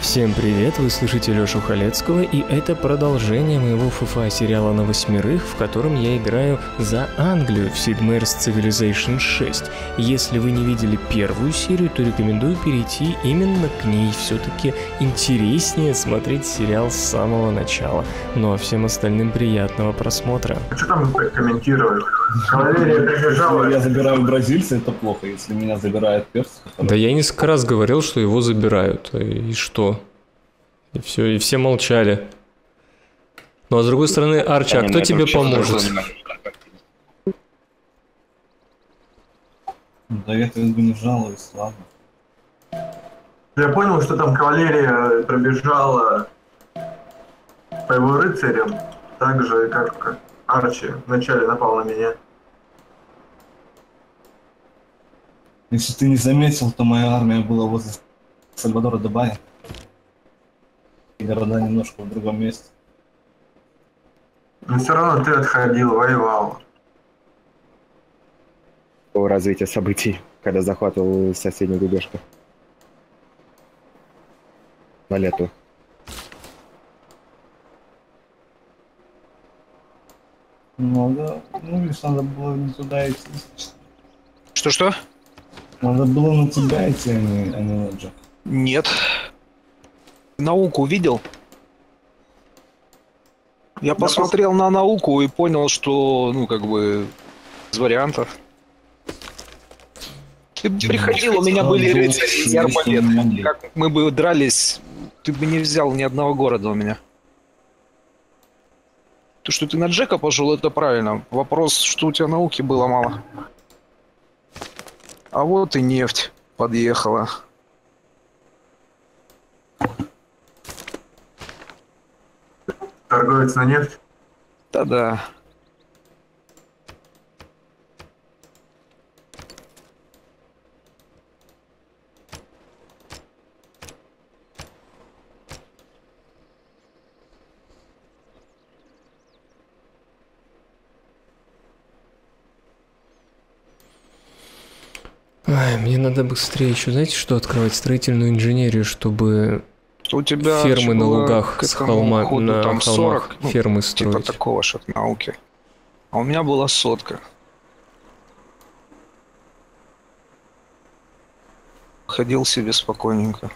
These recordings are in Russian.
Всем привет, вы слышите Лёшу Халецкого, и это продолжение моего ФФА сериала на восьмерых, в котором я играю за Англию в Sid Meier's Civilization 6. Если вы не видели первую серию, то рекомендую перейти именно к ней, все-таки интереснее смотреть сериал с самого начала. Ну а всем остальным приятного просмотра. А что там комментировать? Кавалерия прибежала. Если я забираю бразильца, это плохо. Если меня забирает перс, то Да я несколько раз говорил, что его забирают. И что? И все, и все молчали. Ну а с другой стороны, Арчи, а кто тебе поможет? Да я-то не жалуюсь, ладно. Я понял, что там кавалерия пробежала по его рыцарям, так же, как Арчи вначале напал на меня. Если ты не заметил, то моя армия была возле Сальвадора де Бая. И города немножко в другом месте. Но все равно ты отходил, воевал. Развитие событий, когда захватывал соседнюю губернию. Валету. Ну да, ну лишь надо было не туда идти. Что-что? Надо было на тебя идти, а не на Джек. Нет. Науку видел? Я посмотрел на науку и понял, что, ну, как бы, из вариантов. Ты бы приходил, у меня были рыцари и арбалеты. Как мы бы дрались, ты бы не взял ни одного города у меня. То, что ты на Джека пошел, это правильно. Вопрос, что у тебя науки было мало. А вот и нефть подъехала. Торговец на нефть. Да-да. Ай, мне надо быстрее еще, знаете, что открывать? Строительную инженерию, чтобы У тебя фермы на было лугах к с этому холма, ходу на там холмах 40, фермы типа строить. такого ж от науки. А у меня была 100. Ходил себе спокойненько.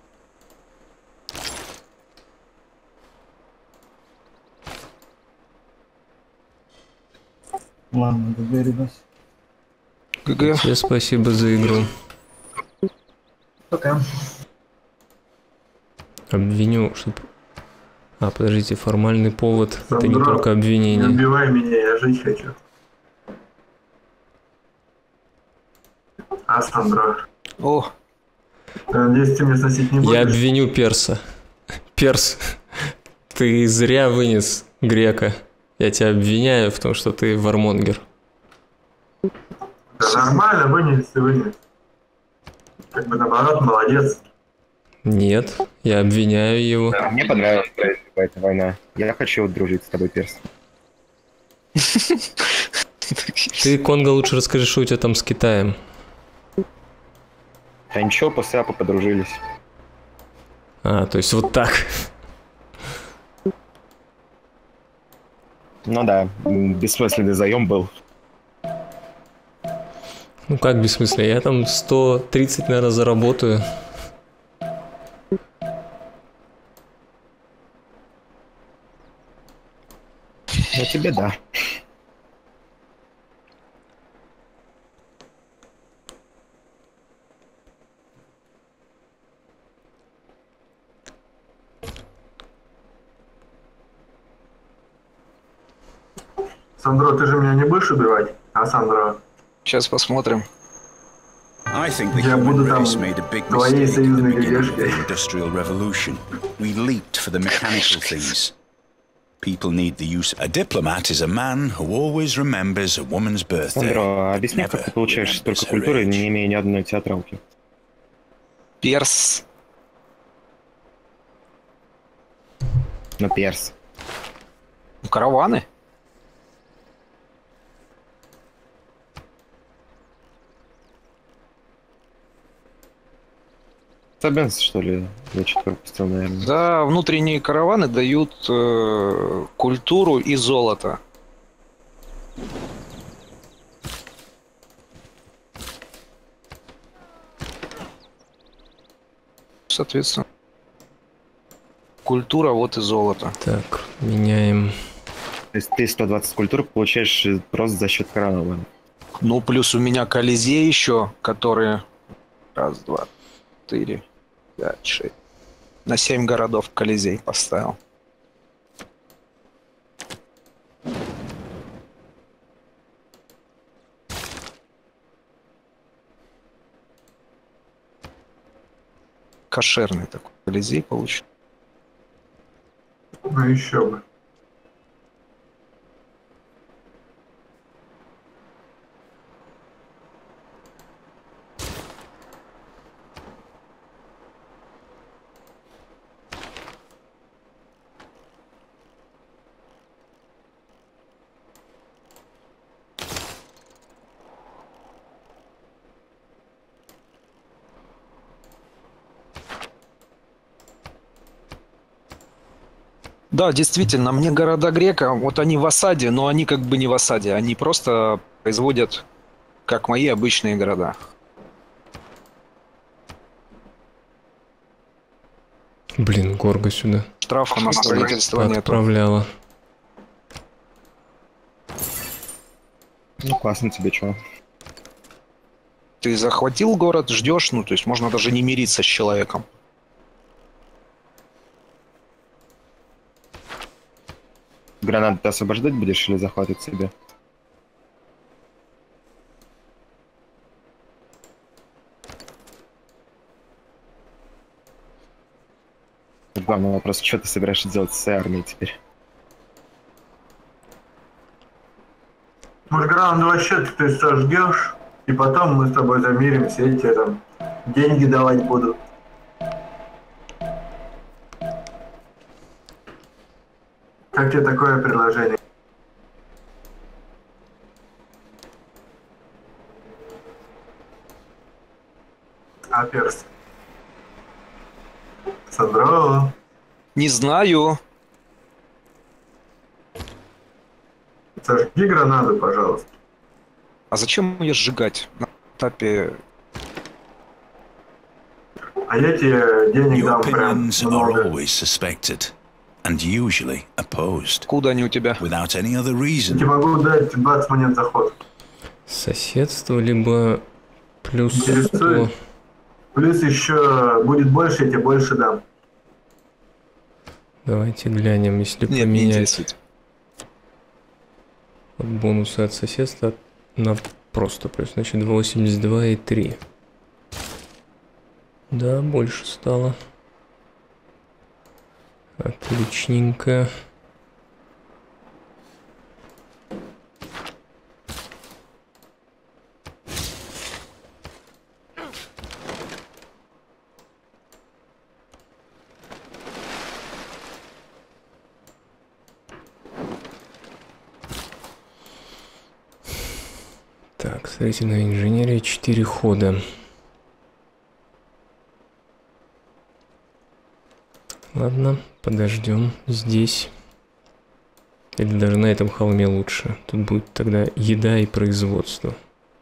Ладно, ГГ, ребят. ГГ. Тебе спасибо за игру. Пока. Обвиню, чтобы... А, подождите, формальный повод, это не Сандро, только не обвинение. убивай меня, я жить хочу. А, Сандро, О, надеюсь, ты мне сносить не будешь? Я обвиню Перса. Перс, ты зря вынес грека. Я тебя обвиняю в том, что ты вармонгер. Да нормально, вынес и вынес. Как бы наоборот, молодец. Нет, я обвиняю его. Да, мне понравилась эта война. Я хочу дружить с тобой, Перс. Ты, Конго, лучше расскажи, что у тебя там с Китаем. А ничего, после Апа подружились. А, то есть вот так. Ну да, бессмысленный заем был. Ну как бессмысленно, я там 130, наверное, заработаю. Ну тебе да. Сандро, ты же меня не будешь убивать? А, Сандро? сейчас посмотрим. I think the Я human буду там race made a big твоей mistake at the союзной beginning of ГГшкой. the Industrial Revolution. We leaped for the mechanical things. People need the use. A diplomat is a man who always remembers a woman's birthday. Сандро, объясни, как ты получаешь столько культуры, не имея ни одной театралки? Перс. Ну, Перс. Караваны? Собянцы, что ли? Я что-то пропустил, наверное. За внутренние караваны дают культуру и золото. Соответственно, культура, вот и золото. Так, меняем. То есть ты 120 культур получаешь просто за счет каравана. Ну, плюс у меня Колизей еще, которые... Раз, два, 4, 5, 6. На 7 городов Колизей поставил. Кошерный такой Колизей получил. Ну еще бы. Да, действительно, мне города Грека, вот они в осаде, но они как бы не в осаде, они просто производят, как мои обычные города. Блин, Горго сюда Штрафа на строительство нету. отправляла. Ну, классно тебе, чё. Ты захватил город, ждешь, ну, то есть можно даже не мириться с человеком. Гранаты ты освобождать будешь или захватывать себе? Главный вопрос, что ты собираешься делать с своей армией теперь? Может, гранату вообще ты сожгешь, и потом мы с тобой замиримся, и тебе там деньги давать будут. Как тебе такое предложение? А перс? Сандро? Не знаю. Сожги гранату, пожалуйста. А зачем ее сжигать на этапе? А я тебе денег Your дам прям opinions are много. always suspected, and usually opposed, Откуда они у тебя? without any other Я reason. тебе могу дать 20 монет за ход. Соседство, либо плюс 100. Интересует? Плюс еще будет больше, я тебе больше дам. Давайте глянем, если Нет, не поменять интересует. вот бонусы от соседства на просто плюс, значит 82 и 3. Да, больше стало. Отличненько. Так, строительная инженерия 4 хода. Ладно, подождем здесь. Или даже на этом холме лучше. Тут будет тогда еда и производство.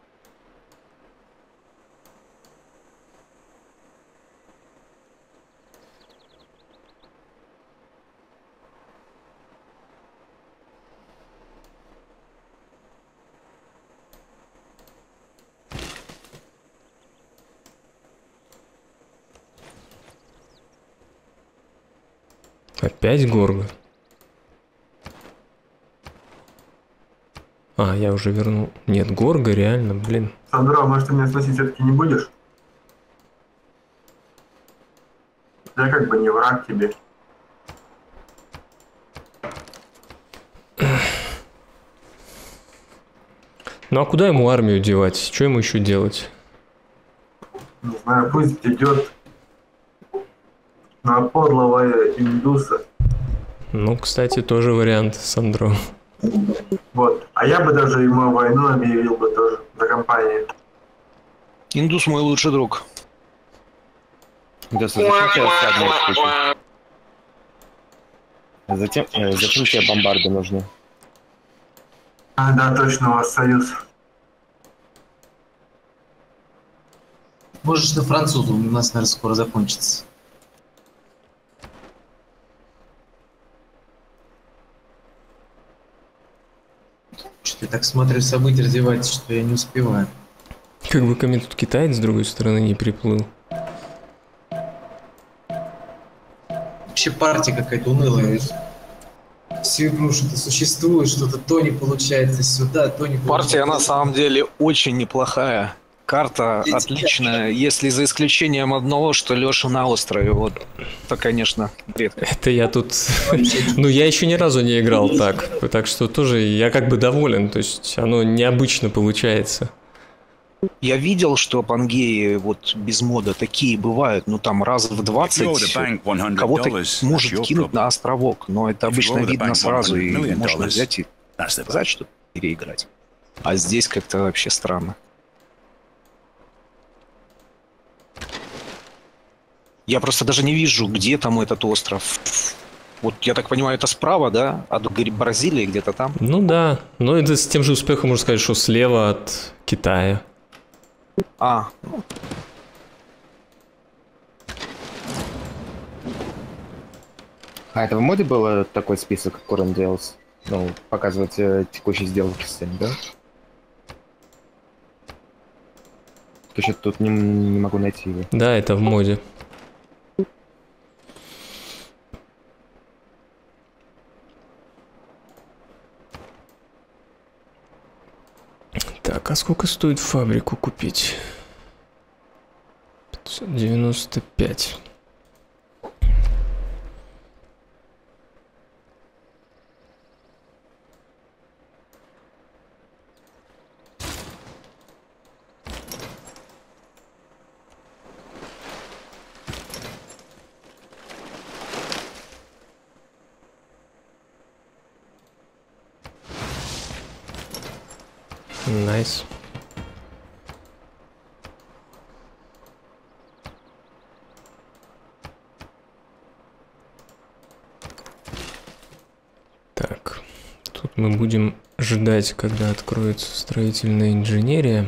Опять Горго? А, я уже вернул. Нет, Горго реально, блин. Сандро, а может ты меня сносить все-таки не будешь? Я как бы не враг тебе. Ну а куда ему армию девать? Что ему еще делать? Не знаю, пусть идет на подлого индуса. Ну, кстати, тоже вариант, Сандро. Вот. А я бы даже ему войну объявил бы тоже за компанию. Индус мой лучший друг. Да, зачем тебе осадные штуки? Зачем тебе бомбарды нужны? А, да, точно, у вас союз. Можешь на французу, у нас, наверное, скоро закончится. Что-то я так смотрю, события развиваются, что я не успеваю. Как бы ко мне тут китаец с другой стороны не приплыл. Вообще партия какая-то унылая. Всю игру что-то существует, что-то то не получается сюда, то не получается. Партия на самом деле очень неплохая. Карта отличная, если за исключением одного, что Леша на острове. Вот это, конечно, редко. Это я тут... Ну, я еще ни разу не играл так. Так что тоже я как бы доволен. То есть оно необычно получается. Я видел, что Пангеи вот без мода такие бывают, ну там раз в 20 кого-то может кинуть на островок, но это обычно видно сразу, и можно взять и сказать, что переиграть. А здесь как-то вообще странно. Я просто даже не вижу, где там этот остров. Вот, я так понимаю, это справа, да? От Бразилии где-то там? Ну да, но это с тем же успехом можно сказать, что слева от Китая. А, А это в моде был такой список Current Deals? Ну, показывать текущие сделки с тем, да? То что-то тут не могу найти его. Да, это в моде. Так, а сколько стоит фабрику купить? 595. Найс. Так, тут мы будем ждать, когда откроется строительная инженерия.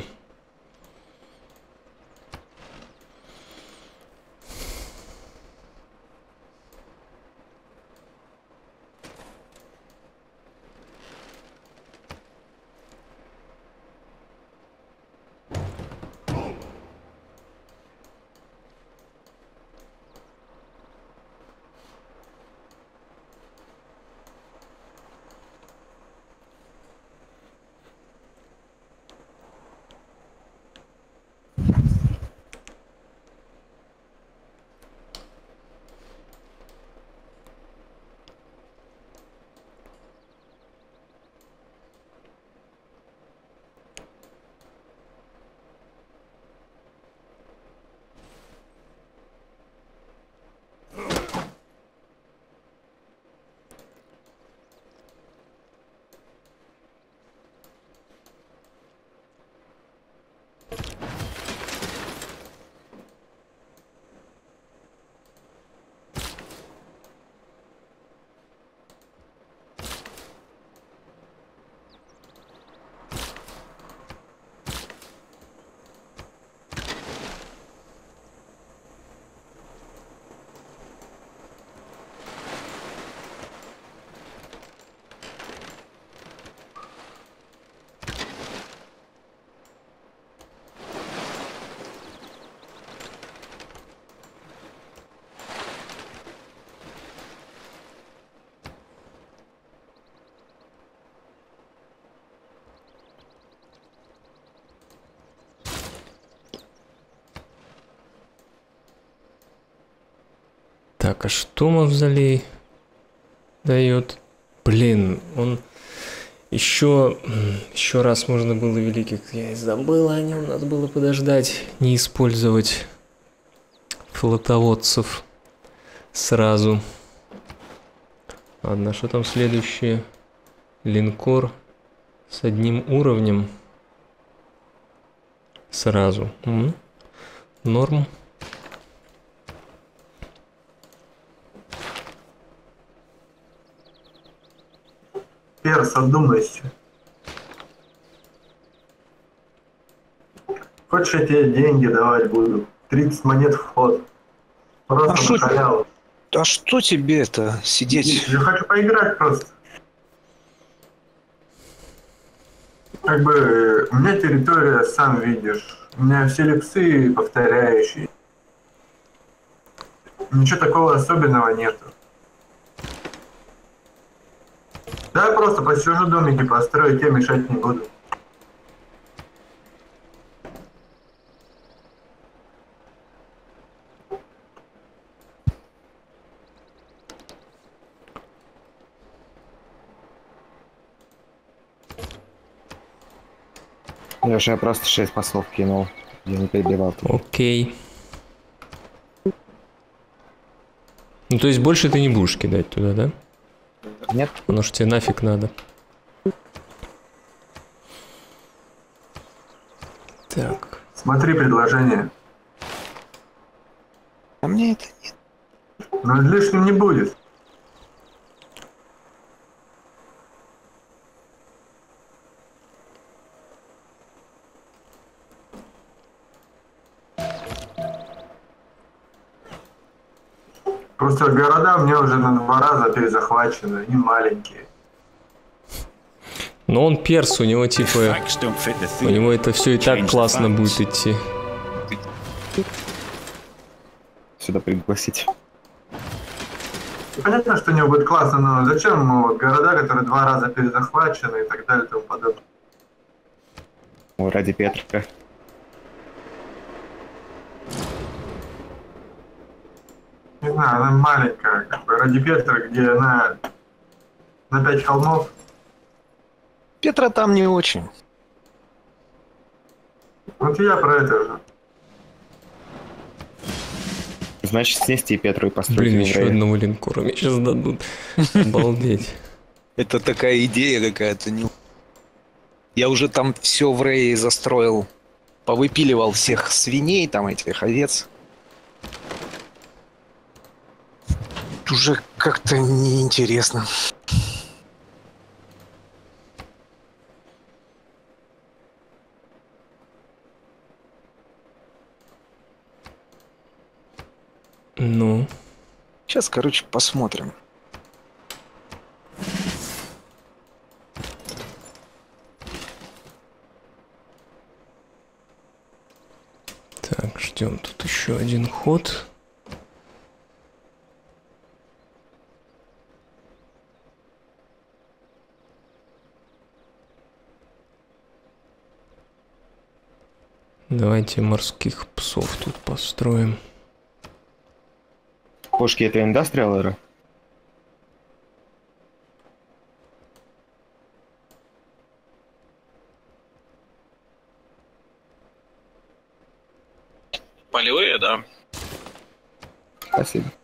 Так, а что мавзолей дает? Блин, он еще раз можно было великих. Я и забыл о нем, надо было подождать, не использовать флотоводцев сразу. Ладно, что там следующее? Линкор с одним уровнем сразу. Норм. Перс, одумайся. Хочешь, я тебе деньги давать буду? 30 монет в ход. Просто на халяву. А что тебе это сидеть? Я хочу поиграть просто. Как бы у меня территория, сам видишь. У меня все липсы повторяющие. Ничего такого особенного нету. Да, я просто посижу, домики построю, тебе мешать не буду. Леша, я просто 6 послов кинул. Я не перебивал. Окей. Ну, то есть больше ты не будешь кидать туда, да? Нет. Потому что тебе нафиг надо. Так. Смотри предложение. А мне это нет. Но лишним не будет. Просто города мне уже на 2 раза перезахвачены, они маленькие. Но он перс, у него типа... У него это все и так классно будет идти. Сюда пригласить. Понятно, что у него будет классно, но зачем ему вот города, которые 2 раза перезахвачены и так далее и тому подобное. О, ради Петрика. Не знаю, она маленькая, как бы ради Петра, где она на 5 холмов. Петра там не очень. Вот я про это же. Значит, снести Петру и построить. Блин, его еще рейд. одного линкора мне сейчас дадут. Обалдеть. Это такая идея какая-то. Я уже там все в Рее застроил. Повыпиливал всех свиней, там этих овец. Уже как-то неинтересно. Ну. Сейчас, короче, посмотрим. Так, ждем тут еще один ход. Давайте морских псов тут построим. Пушки это индастриалеры? Полевые, да. Спасибо.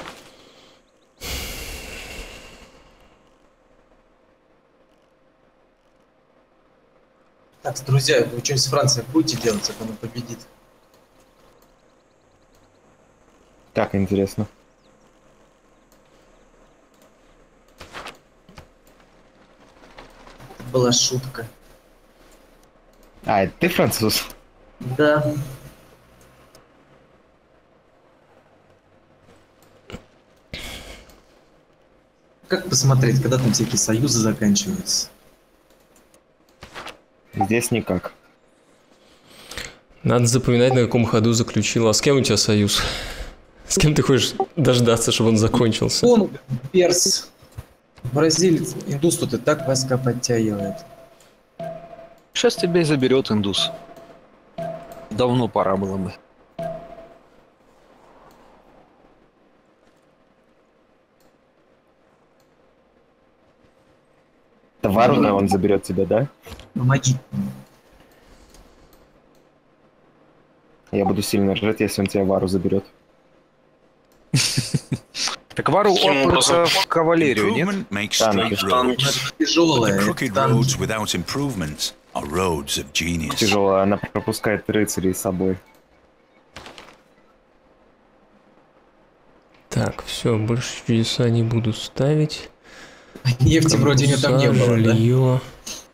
Так, друзья, вы что-нибудь с Францией будете делать, как она победит? Так, интересно. Это была шутка. А, это ты француз? Да. Как посмотреть, когда там всякие союзы заканчиваются? Здесь никак. Надо запоминать, на каком ходу заключила. А с кем у тебя союз? С кем ты хочешь дождаться, чтобы он закончился? Конго, перс, бразилец, индус тут и так войска подтягивает. Сейчас тебя и заберет индус. Давно пора было бы. Варуна он заберет тебя, да? Помоги. Я буду сильно ржать, если он тебя Вару заберет. Так Вару опытся в кавалерию, нет? Improvement makes Танки. straight roads. Тяжелая. The crooked roads without improvements are roads of genius. Тяжело, она пропускает рыцарей с собой. Так, все, больше чудеса не буду ставить. Нефти вроде не там не было, да? жилье,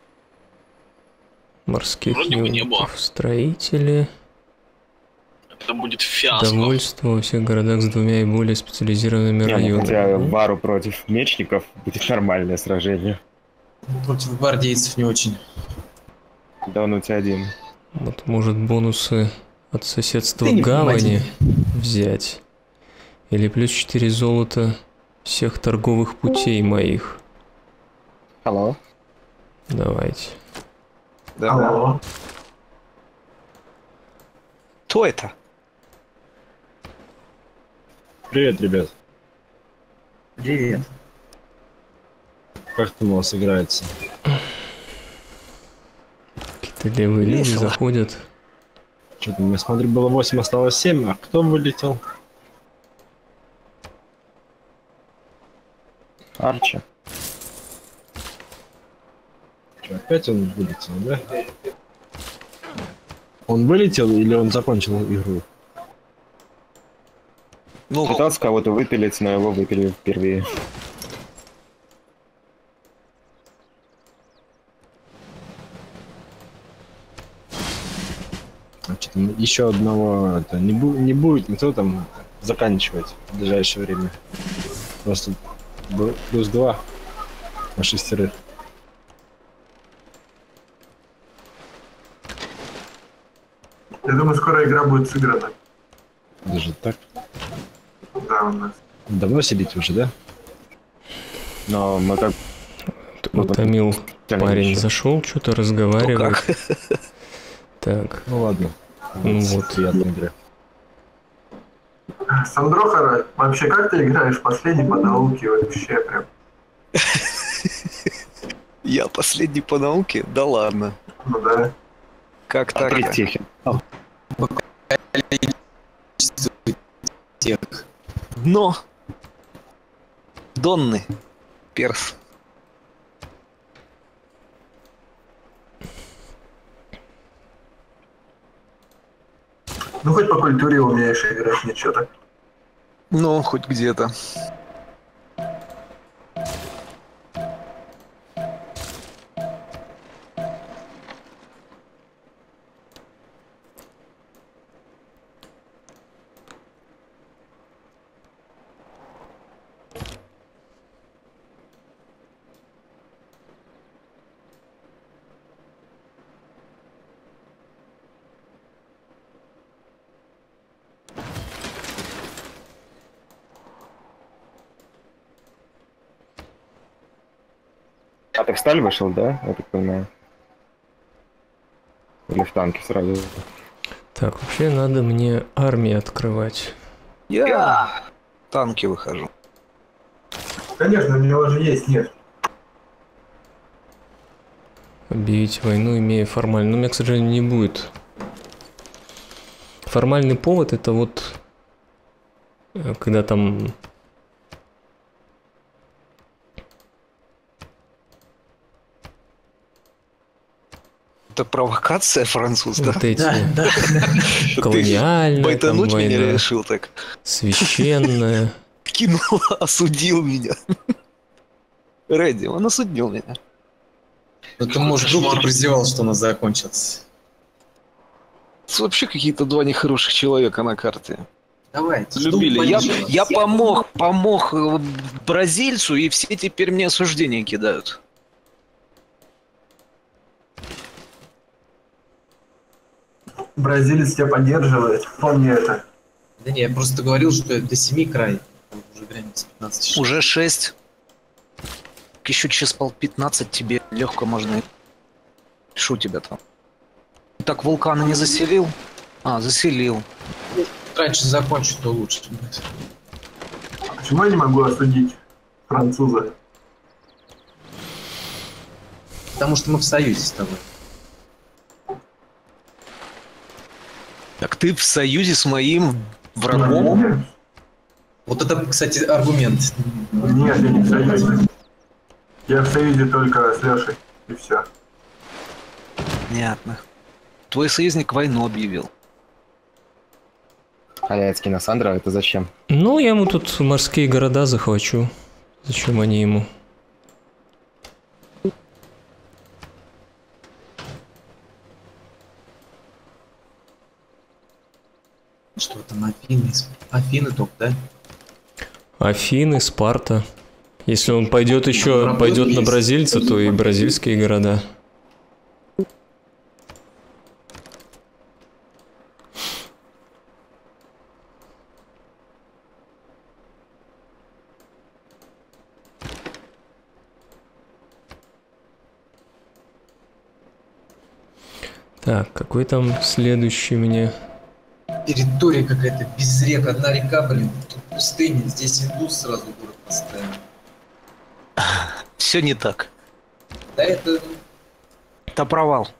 морских Вроде бы не было. юнитов, строители, Это будет фиаско. довольство во всех городах с 2 и более специализированными Не, ну, хотя районами. Вару против мечников будет нормальное сражение. Против гвардейцев не очень. Да он у тебя один. Вот может бонусы от соседства Ты не гавани взять. Или плюс 4 золота всех торговых путей моих. Алло. Давайте. Да. Алло. Кто это? Привет, ребят. Привет. Как там у вас играется? Какие-то левые люди Весело. заходят. Что там, я смотрю, было 8, осталось 7, а кто вылетел? Арчи. Что, опять он вылетел, да? Он вылетел или он закончил игру? Ну, Пытался кого-то выпилить, но его выпилили впервые. Значит, еще одного это, не будет никто там заканчивать в ближайшее время. Просто плюс 2 на 6. Я думаю, скоро игра будет сыграна. Даже так. Да, у нас. Давно сидите уже, да? Но мы как... Утомил парень еще. зашел, что-то то разговаривает. как? Так, Ну ладно. Ну вот. Приятной игры. Сандрохара, вообще как ты играешь последний по науке вообще прям? Я последний по науке? Да ладно. Ну да. Как так? Тихий. Тех. Дно. Донны. Перс. Ну хоть по культуре умеешь играть, ничего так. Ну, хоть где-то. А ты в сталь вышел, да? Я так понимаю. Или в танке сразу. так, вообще надо мне армии открывать. Я танки выхожу. Конечно, у него же есть нефть. Объявить войну, имея формально. Но у меня, к сожалению, не будет. Формальный повод это вот когда там Это провокация французская. вот эти Да. колониальная там Байтануть меня война, решил так. священная. Кинул, осудил меня. Редди, он осудил меня. Ну ты, может, доктор призевал, что она закончилась. Это вообще какие-то два нехороших человека на карте. Давайте. Любили. Я помог бразильцу, и все теперь мне осуждение кидают. Бразилец тебя поддерживает, помни это. Да не, я просто говорил, что до 7 край. Уже время с 15. Уже 6. Еще через 15 тебе легко можно. Что у тебя там? Так вулканы не заселил? А, заселил. Раньше закончу, то лучше будет. Почему я не могу осудить француза? Потому что мы в союзе с тобой. Так ты в союзе с моим врагом? Вот это, кстати, аргумент. Нет, я не в союзе. Я в союзе только с Лешей, и все. Понятно. Твой союзник войну объявил. Аляцкий на Сандра, это зачем? Ну, я ему тут морские города захвачу. Зачем они ему? Что там, Афины? Афины топ, да? Афины, Спарта. Если он пойдет еще, пойдет на бразильца, то и бразильские города. Так, какой там следующий мне? Территория какая-то без рек, одна река, блин. Тут пустыня, здесь индус сразу город поставил. Все не так. Да это... Это провал.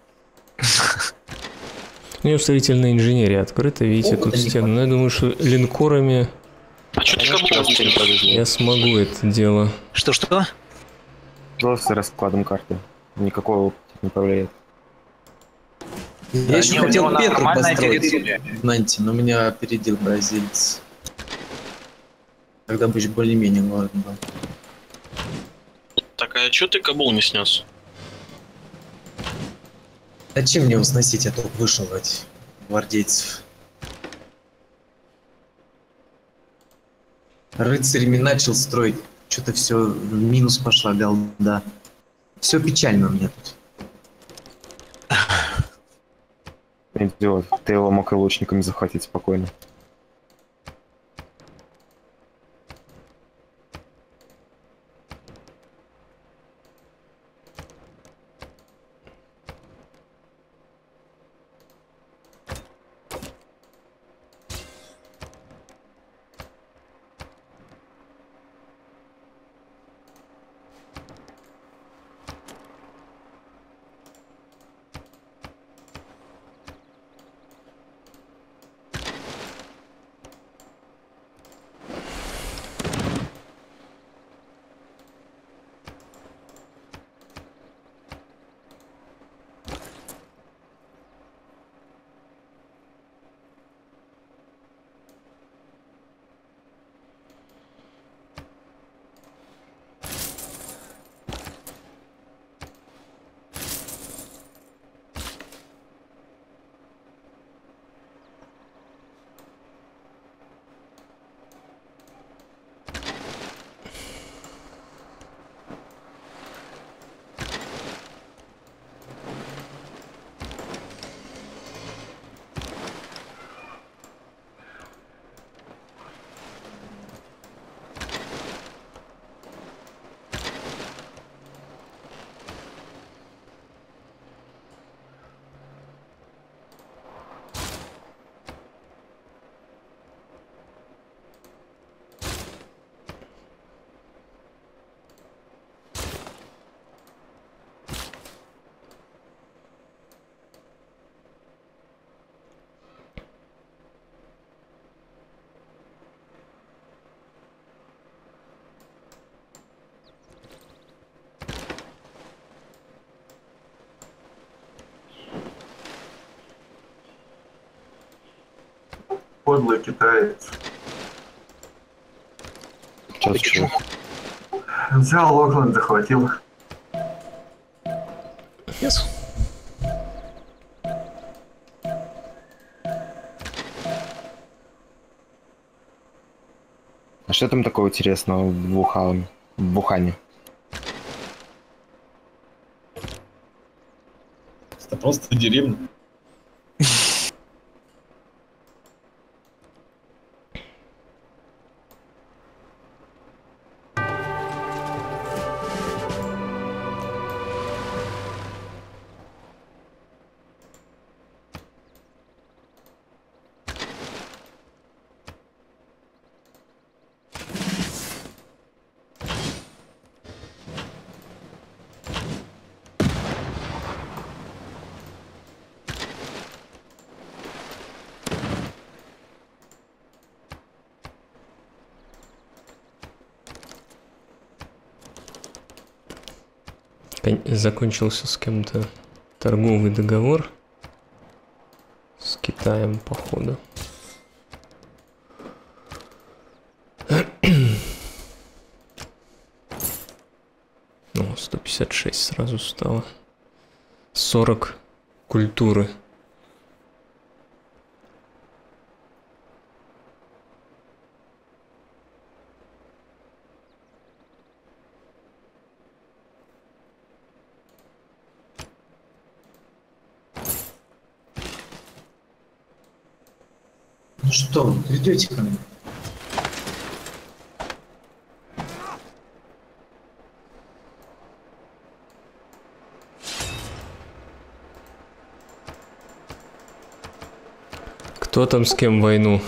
У него строительная инженерия открыта, видите, тут стены. Но я думаю, что линкорами А что ты кому я смогу это дело. Что-что? Просто раскладом карты. Никакого опыта не повлияет. Я еще не, у хотел него Петру нормальная построить территория. в Нанте, но меня опередил бразилец. Тогда бы еще более-менее город был. Так, а что ты Кабул не снес? Зачем мне его сносить, я только вышел от гвардейцев. Рыцарями начал строить, что-то все в минус пошла, голда. Все печально у меня тут. Идиот, ты его мог и лучниками захватить спокойно. Подлый китаец. Почему? Взял Окленд, захватил. Yes. А что там такого интересного в Вухане? Это просто деревня. Закончился с кем-то торговый договор с Китаем, походу. Ну, 156 сразу стало. 40 культуры. Ну что, вы придете ко мне? Кто там с кем войну?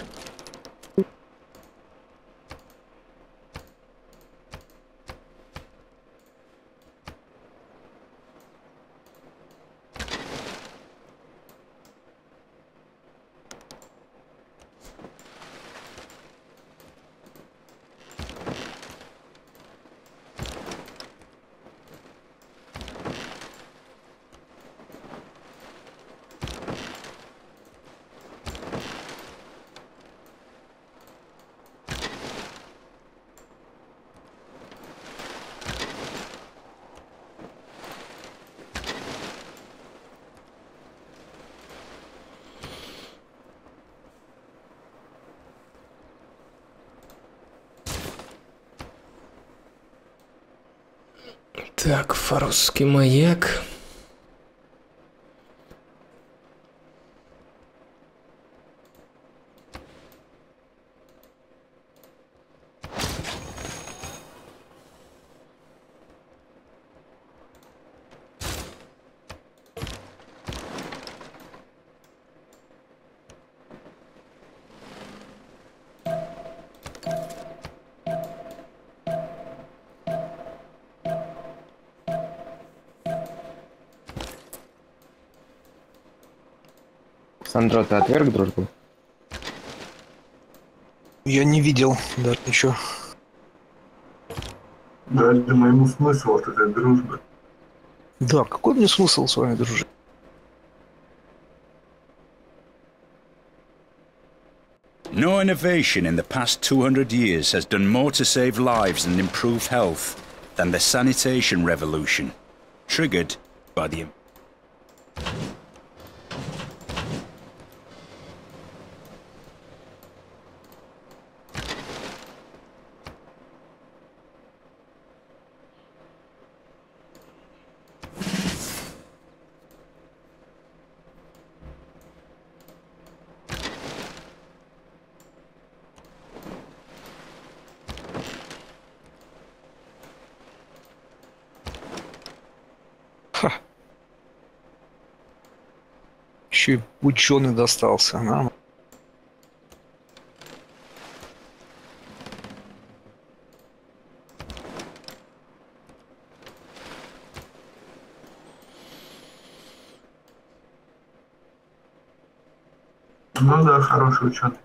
Так, Форосский маяк. Сандро, ты отверг дружбу? Я не видел, да, ничего. Да, это моему смысл вот этой дружбы. Да, какой мне смысл с вами дружить? No innovation in the past 200 years has done more to save lives and improve health than the sanitation revolution, triggered by the... Еще и ученый достался. А? Ну да, хороший ученый.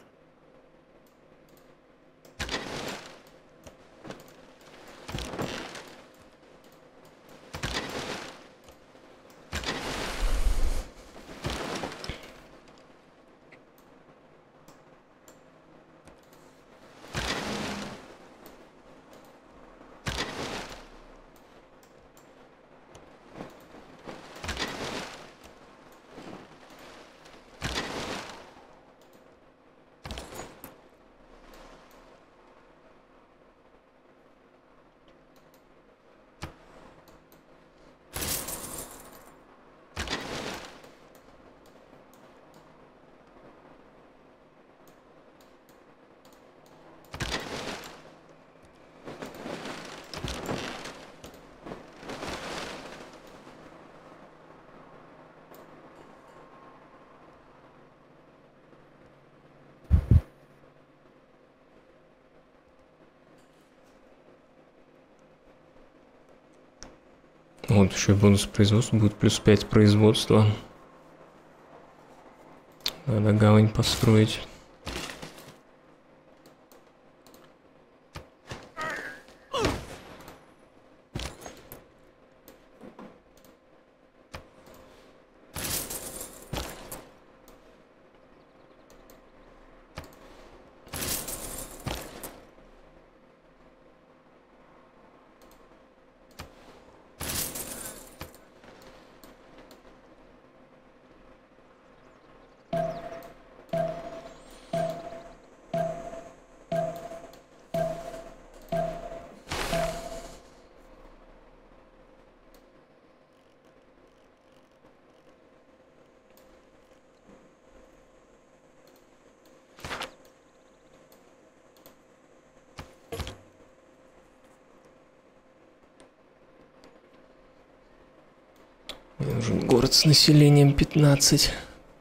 Вот еще бонус производства будет плюс 5 производства. Надо гавань построить. Мне нужен город с населением 15.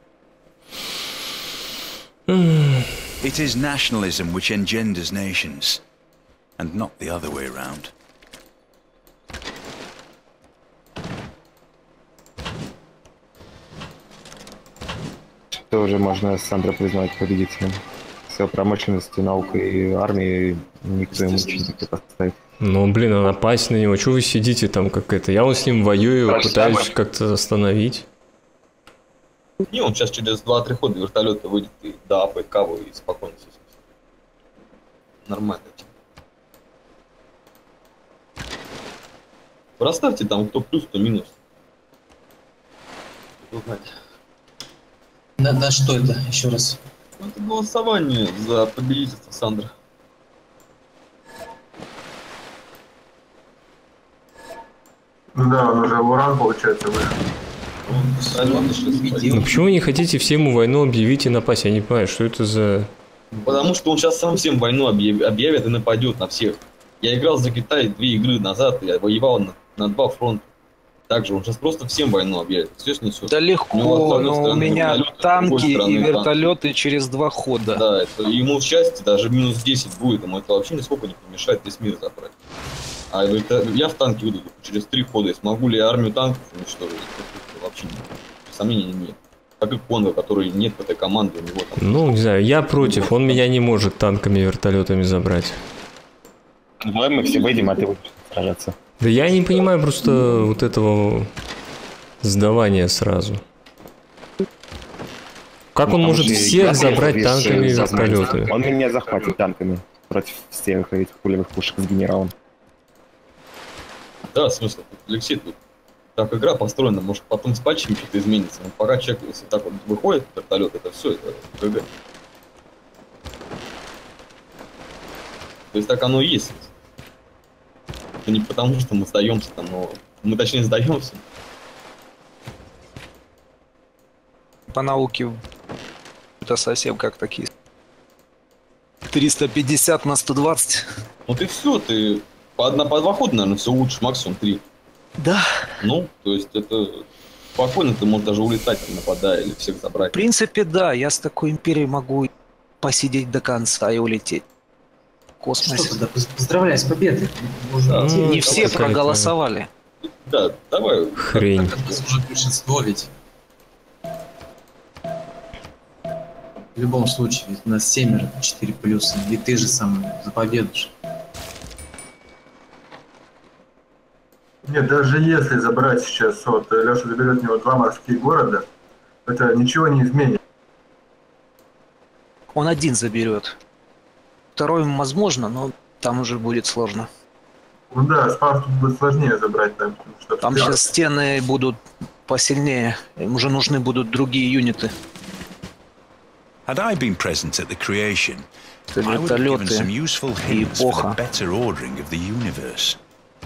It is nationalism which engenders nations, and not the other way around. Тоже можно Сандра признать победителем. Все промышленности, наука и армии никто ему ничего не поставит. Ну, блин, а напасть на него, что вы сидите там как это? Я вот с ним воюю, пытаюсь как-то остановить. Не, он сейчас через 2-3 хода вертолета выйдет и доапает кого и спокойно все. Нормально. Проставьте там кто плюс, кто минус. Да что это? Еще раз. Это голосование за победительство Сандра. Ну да, он уже в уран, получается, вышел. Ну почему вы не хотите всему войну объявить и напасть? Я не понимаю, что это за... Потому что он сейчас сам всем войну объявит и нападет на всех. Я играл за Китай 2 игры назад, я воевал на 2 фронта. Также он сейчас просто всем войну объявит. Все снесет. Да легко, но у меня танки и вертолеты через 2 хода. Да, это ему в счастье даже минус 10 будет, ему это вообще нисколько не помешает весь мир забрать. А я в танке выйду через 3 хода, и смогу ли я армию танков уничтожить? Вообще нет. Сомнений нет. Как и Конго, который нет в этой команде, у него там... Ну, не знаю, я против, он меня не может танками и вертолетами забрать. Давай мы все выйдем, а ты будешь сражаться. Да я не понимаю просто вот этого сдавания сразу. Как он может всех забрать танками и вертолетами? Он меня захватит танками против всех этих пулевых пушек с генералом. Да, смысл. Алексей, тут так игра построена, может потом с патчами что-то изменится. Но пока человек, если так вот выходит вертолет, это все, это ГГ. То есть так оно и есть. Это не потому, что мы сдаемся там, но мы точнее сдаемся. По науке это совсем как такие 350 на 120. Вот и все, ты по 2 хода, наверное, все лучше, максимум 3. Да. Ну, то есть это спокойно, ты можешь даже улетать, нападая, или всех забрать. В принципе, да, я с такой империей могу посидеть до конца и улететь. Космос. Что тогда? Поздравляю с победой. Да, не все проголосовали. Да, давай. Хрень. Это уже большинство ведь. В любом случае, ведь у нас 7, 4 плюса. И ты же сам за победу. Нет, даже если забрать сейчас, вот Леша заберет у него 2 морских города, это ничего не изменит. Он один заберет. Второй возможно, но там уже будет сложно. Ну да, Спарту будет сложнее забрать там. Там сейчас стены будут посильнее. Им уже нужны будут другие юниты. Had I been present at the creation, I would have given some useful hints for the better ordering of the universe.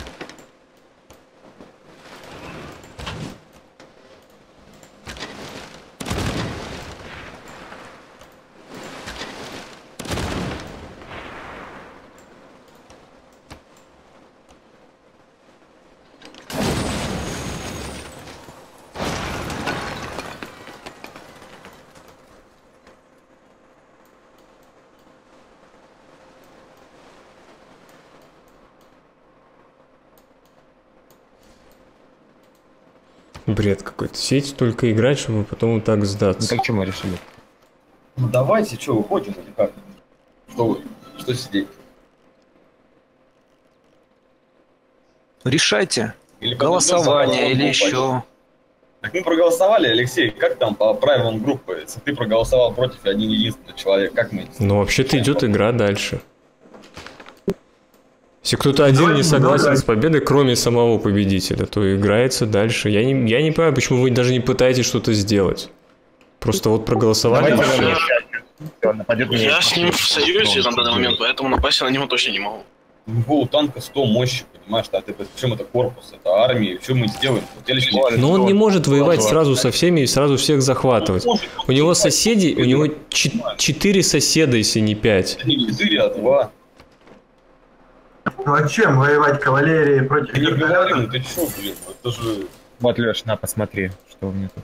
Бред какой-то. Сеть только играть, чтобы потом вот так сдаться. Так что мы решили? Ну давайте, что, выходим или как? Что сидеть? Решайте. Или голосование, или еще. Так мы проголосовали, Алексей, как там по правилам группы? Если ты проголосовал против один единственный человек, как мы... Ну вообще-то идет игра дальше. Если кто-то один не согласен с победой, кроме самого победителя, то играется дальше. Я не понимаю, почему вы даже не пытаетесь что-то сделать. Просто вот проголосовали. Я с ним в союзе на данный момент, поэтому напасть на него точно не могу. У него у танка 100 мощи, понимаешь, причем это корпус, это армия, что мы сделаем? Но он не может воевать сразу со всеми и сразу всех захватывать. У него соседи, у него 4 соседа, если не 5. Не 4, а 2. Ну а чем воевать кавалерией против... Я говорю, ты чё, блин, это же Вот, Леш, на, посмотри, что у меня тут.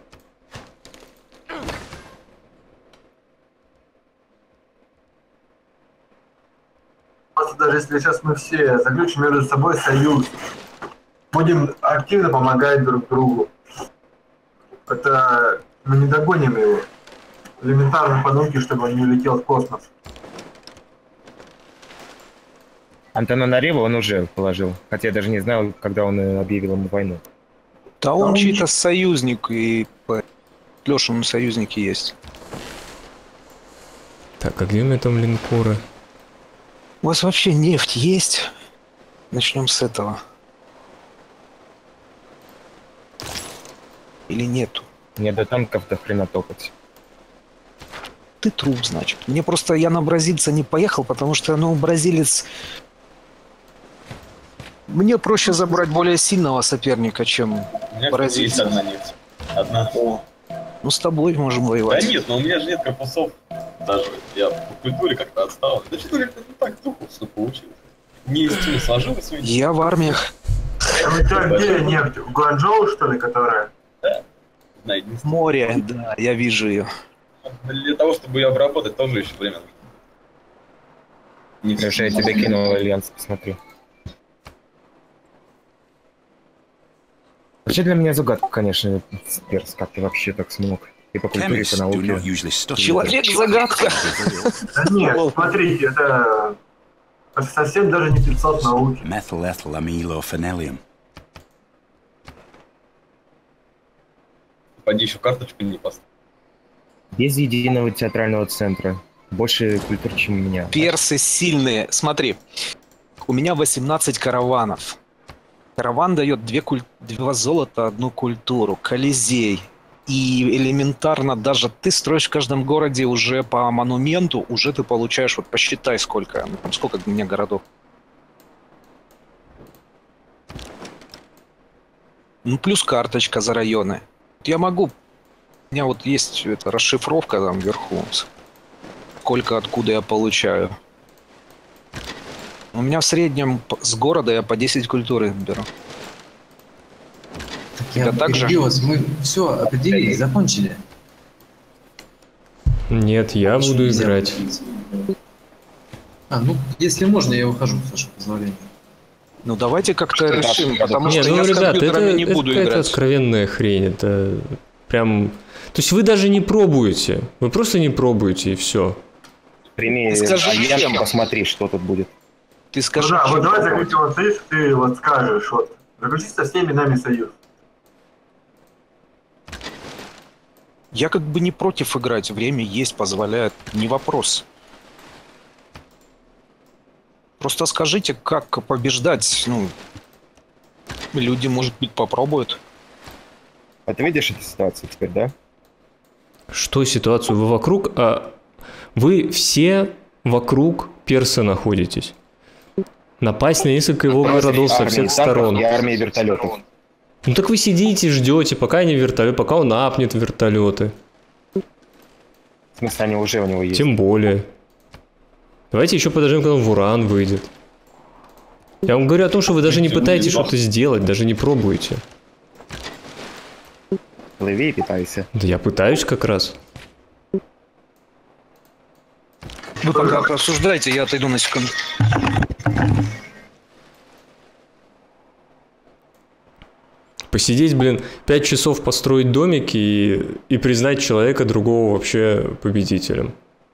Просто даже если сейчас мы все заключим между собой союз, будем активно помогать друг другу, это мы не догоним его. Элементарно по науке, чтобы он не улетел в космос. Антананариву он уже положил, хотя я даже не знал, когда он объявил ему войну. Да он чей-то союзник, и Лешину союзники есть. Так, а где у меня там линкоры? У вас вообще нефть есть? Начнем с этого. Или нету? Мне до танков до хрена топать. Ты труп, значит. Мне просто, я на бразильца не поехал, потому что, ну, бразилец... Мне проще забрать более сильного соперника, чем бразильца. Есть одна нефть. Одна. О, ну с тобой можем воевать. Да нет, но у меня же нет корпусов. Даже я по культуре как-то отстал. Да что-то как-то не так тупо, что получилось. Не из стиля сложилось. Я в армиях. А у тебя где нефть? В Гуанчжоу, что ли, которая? Да. В море, да, я вижу ее. Для того, чтобы ее обработать, тоже еще время нужно. Не Леша, я тебе кинул альянс, посмотри. Вообще для меня загадка, конечно, Перс, как ты вообще так смог. И по культуре, и по науке. Человек-загадка. Да нет, смотрите, это совсем даже не 500 науки. Поди еще карточку не поставь. Без единого театрального центра. Больше культур, чем у меня. Персы сильные. Смотри, у меня 18 караванов. Караван дает 2 золота, 1 культуру, Колизей. И элементарно даже ты строишь в каждом городе уже по монументу, уже ты получаешь, вот посчитай сколько, ну, там, сколько у меня городов. Ну плюс карточка за районы. Я могу, у меня вот есть эта расшифровка там вверху, сколько откуда я получаю. У меня в среднем с города я по 10 культуры беру. Так я перебил вас, мы все определились, закончили. Нет, я буду играть. А, ну, если можно, я ухожу, с вашего позволения. Ну давайте как-то решим, потому что ну, я ребят, с компьютерами не буду это играть. откровенная хрень, это прям... То есть вы даже не пробуете, вы просто не пробуете и все. Прими альянс, посмотри, что тут будет. Ты скажи, Ну да, вот давай заключим вот союз, ты вот скажешь, вот, заключи со всеми нами союз. я как бы не против играть, время есть, позволяет, не вопрос. Просто скажите, как побеждать, ну, люди, может быть, попробуют. А ты видишь эту ситуацию теперь, да? Что ситуацию? Вы вокруг... вы все вокруг перса находитесь. Напасть на несколько его городов со всех сторон. И армии вертолетов. Ну так вы сидите, ждете, пока не вертолет, пока он апнет вертолеты. В смысле, они уже у него есть. Тем более. Давайте еще подождем, когда он в уран выйдет. Я вам говорю о том, что вы даже не пытаетесь что-то сделать, даже не пробуете. Плыви и питайся. Да я пытаюсь как раз. Вы пока обсуждайте, я отойду на секунду. Посидеть, блин, 5 часов построить домики и признать человека другого вообще победителем.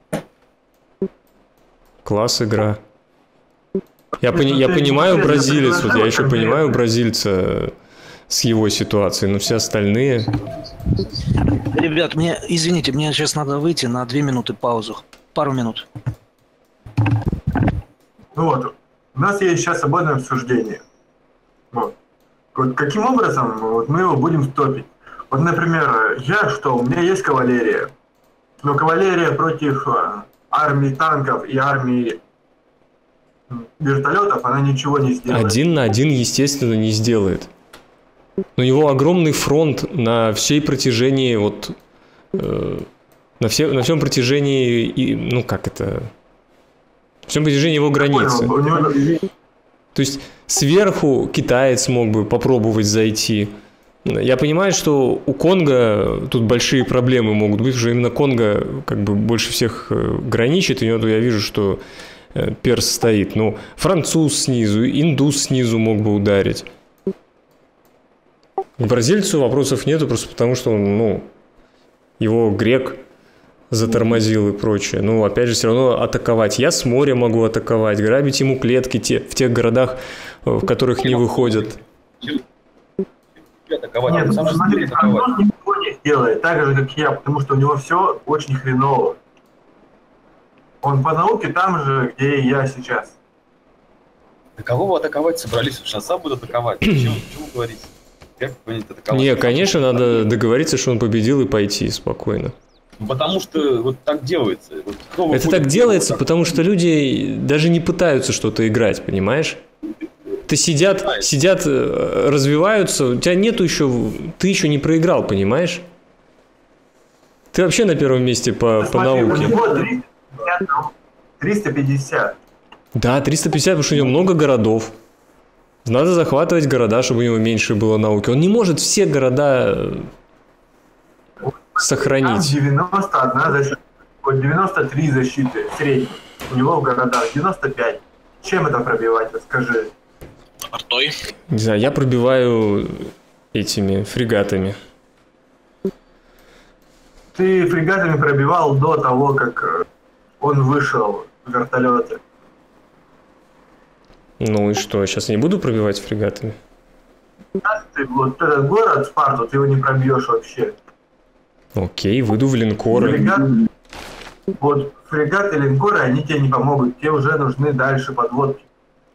Класс игра. Я понимаю бразилец, вот я еще понимаю бразильца с его ситуацией, но все остальные... Ребят, извините, мне сейчас надо выйти на 2 минуты паузу. Пару минут. Ну вот, у нас есть сейчас свободное обсуждение. Вот. Вот каким образом вот мы его будем стопить? Вот, например, у меня есть кавалерия, но кавалерия против армии танков и армии вертолетов, она ничего не сделает. 1 на 1, естественно, не сделает. У него огромный фронт на всей протяжении, вот, на всем протяжении, ну как это, на всем протяжении его границы. То есть сверху китаец мог бы попробовать зайти, Я понимаю, что у Конго тут большие проблемы могут быть, уже именно Конго как бы больше всех граничит, и я вижу, что перс стоит. Ну, француз снизу, индус снизу мог бы ударить. К бразильцу вопросов нету, просто потому что он, ну, его грек затормозил и прочее. Ну, опять же, все равно атаковать. Я с моря могу атаковать, грабить ему клетки в тех городах, в которых не выходят. Нет, ну, смотри, француз ничего не сделает, так же, как я, потому что у него все очень хреново. Он по науке там же, где и я сейчас. Да кого вы атаковать собрались? Сейчас сам буду атаковать. Чего вы говорите? Как понять атаковать? Не, конечно, надо договориться, что он победил и пойти спокойно. Потому что вот так делается. Вот это так делается, потому что люди даже не пытаются что-то играть, понимаешь? Ты сидят, развиваются, у тебя нету еще, ты еще не проиграл, понимаешь? Ты вообще на первом месте по науке. У него 350. Да, 350, потому что у него много городов. Надо захватывать города, чтобы у него меньше было науки. Он не может все города сохранить. Там 91 защита, 93 защиты средних. У него в городах 95. Чем это пробивать, расскажи. Артой? Не знаю, я пробиваю этими фрегатами. Ты фрегатами пробивал до того, как он вышел в вертолеты. Ну и что, сейчас не буду пробивать фрегатами? Ты вот этот город, Спарту, ты его не пробьешь вообще. Окей, выйду в линкоры. Фрегаты и линкоры, они тебе не помогут. Тебе уже нужны дальше подводки.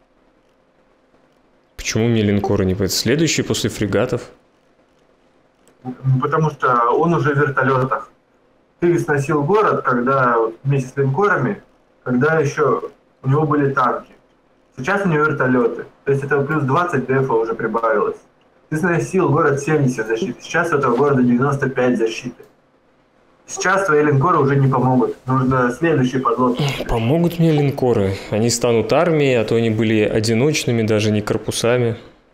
Почему мне линкоры не подойдут? Следующий после фрегатов? Потому что он уже в вертолетах. Ты сносил город, когда вместе с линкорами, когда еще у него были танки. Сейчас у него вертолеты. То есть это плюс 20 дефа уже прибавилось. Ты сносил город 70 защиты. Сейчас у этого города 95 защиты. Сейчас твои линкоры уже не помогут. Нужно следующий подлодки. Помогут мне линкоры. Они станут армией, а то они были одиночными, даже не корпусами.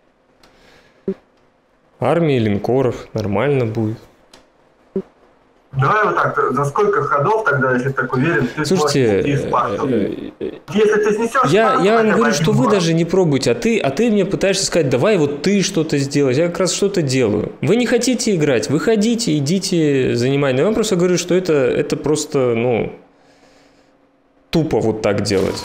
Армии линкоров нормально будет. Давай вот так, за сколько ходов тогда, если ты так уверен, ты сможешь идти в Спарту? Если ты снесешь я вам говорю, что вы даже не пробуете, а ты мне пытаешься сказать, давай вот ты что-то сделаешь. Я как раз что-то делаю. Вы не хотите играть, выходите, идите занимать. Я вам просто говорю, что это просто, ну, тупо вот так делать.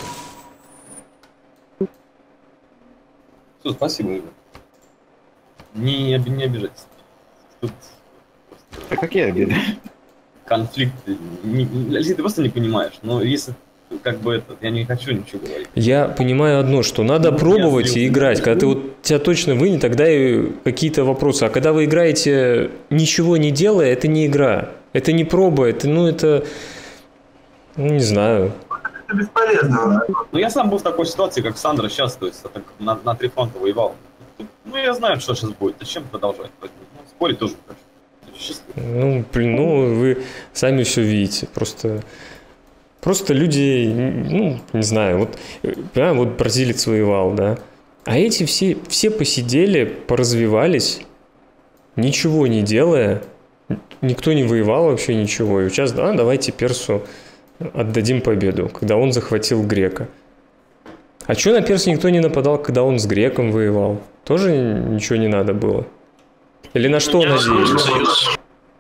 Все, спасибо, Игорь. Не обижайтесь. Тут... А какие обиды? Конфликт. Если ты просто не понимаешь, но если как бы это, я не хочу ничего говорить. Я понимаю одно, что надо пробовать и играть. Когда ты вот тебя точно вынет, тогда и какие-то вопросы. А когда вы играете ничего не делая, это не игра. Это не проба, это, ну, не знаю. Это бесполезно. Ну, я сам был в такой ситуации, как Сандра сейчас, то есть на 3 фронта воевал. Ну, я знаю, что сейчас будет. Зачем продолжать? Поэтому, спорить тоже хочу. Ну, блин, вы сами все видите. Просто люди, ну, не знаю, вот, прям вот бразилец воевал, да. А эти все посидели, поразвивались, ничего не делая, никто не воевал вообще ничего. И сейчас, да, давайте персу отдадим победу, когда он захватил грека. А что на перса никто не нападал, когда он с греком воевал? Тоже ничего не надо было? Или на что надеялись?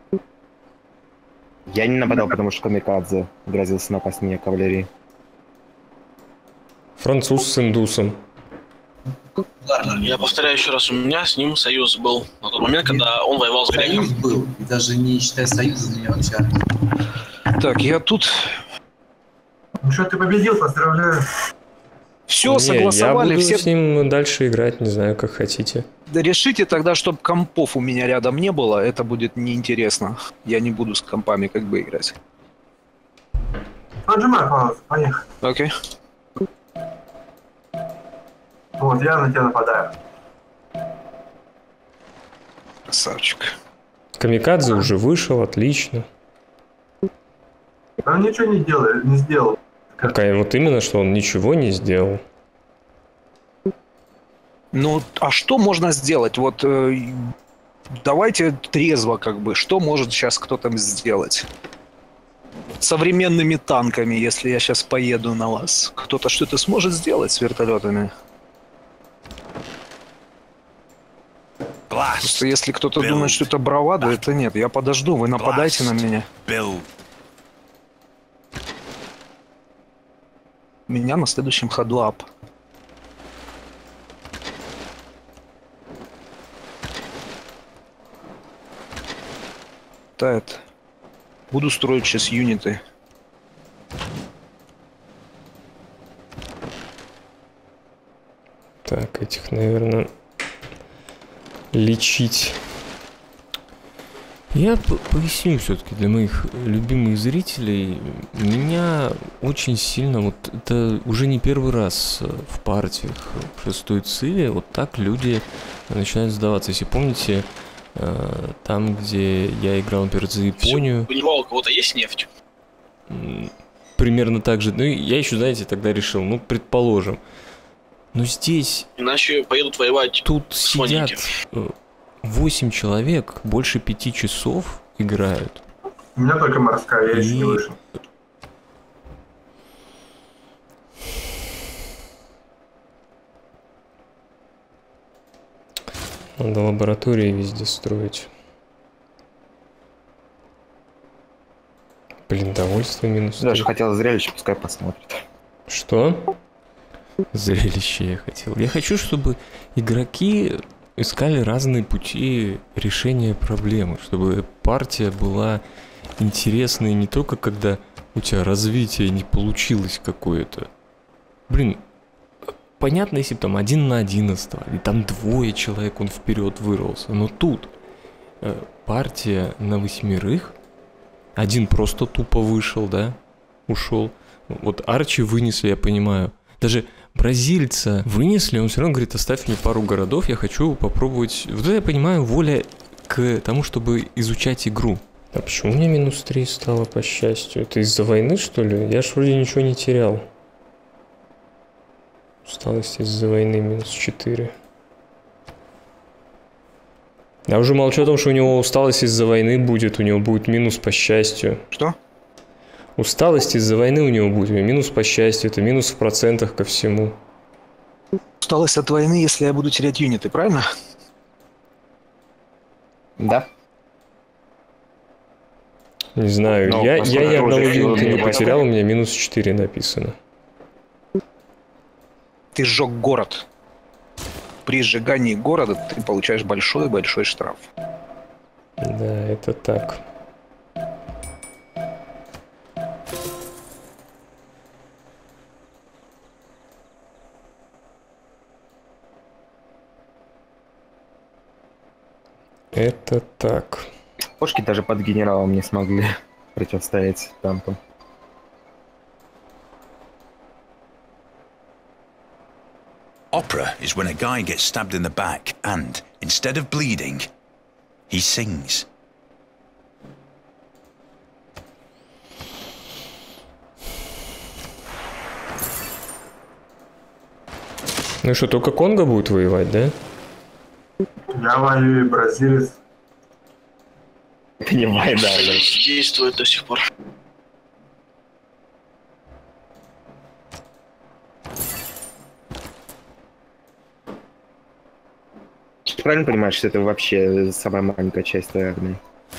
Я не нападал, потому что камикадзе грозился напасть мне кавалерии. Француз с индусом. Ладно, я повторяю еще раз, у меня с ним союз был на тот момент, когда он воевал с греком. Союз был, и даже не считая союза, для меня вообще. Так, я тут... Ну что, ты победил, поздравляю. Все согласовали, я буду все... с ним дальше играть, не знаю, как хотите. Да решите тогда, чтобы компов у меня рядом не было, это будет неинтересно. Я не буду с компами как бы играть. Нажимай паузу, поехали. Окей. Вот, я на тебя нападаю. Красавчик. Камикадзе уже вышел, отлично. Он ничего не сделал. Какая вот именно, что он ничего не сделал. Ну, а что можно сделать? Вот давайте трезво, как бы, что может сейчас кто там сделать? Современными танками, если я сейчас поеду на вас. Кто-то что-то сможет сделать с вертолетами? Просто если кто-то думает, что это бравада, это нет. Я подожду, вы нападайте на меня. Меня на следующем ходу ап. Тает. Буду строить сейчас юниты. Так, этих, наверное, лечить. Я поясню все-таки для моих любимых зрителей. Меня очень сильно, вот это уже не первый раз в партиях в 6-й циве, вот так люди начинают сдаваться. Если помните, там, где я играл, например, за Японию... У него у кого-то есть нефть? Примерно так же. Ну, я еще, знаете, тогда решил, ну, предположим. Но здесь... Иначе поедут воевать. Тут сидят 8 человек, больше 5 часов играют. У меня только морская, я еще не вышел. Надо лаборатории везде строить. Блин, довольствие минус. Даже хотел зрелище, пускай посмотрит. Что? Зрелище я хотел. Я хочу, чтобы игроки искали разные пути решения проблемы, чтобы партия была интересной не только когда у тебя развитие не получилось какое-то. Блин, понятно, если бы там 1 на 1 осталось, и там 2 человек, он вперед вырвался. Но тут партия на 8, один просто тупо вышел, да, ушел. Вот Арчи вынесли, я понимаю. Даже бразильца вынесли, он все равно говорит, оставь мне пару городов, я хочу попробовать. Вот это я понимаю, воля к тому, чтобы изучать игру. А почему у меня минус 3 стало, по счастью? Это из-за войны, что ли? Я ж вроде ничего не терял. Усталость из-за войны минус 4. Я уже молчу о том, что у него усталость из-за войны будет, у него будет минус по счастью. Что? Усталость из-за войны у него будет, минус по счастью, это минус в процентах ко всему. Усталость от войны, если я буду терять юниты, правильно? Да. Не знаю, я ни одного юнита не потерял, у меня минус 4 написано. Ты сжег город. При сжигании города ты получаешь большой-большой штраф. Да, это так. Это так. Кошки даже под генералом не смогли противостоять танкам. Opera is when a guy gets stabbed in the back and, instead of bleeding, he sings. Ну что, только Конго будет воевать, да? Я воюю, бразилец. Понимаю, да. Действует до сих пор. Ты правильно понимаешь, что это вообще самая маленькая часть твоей армии?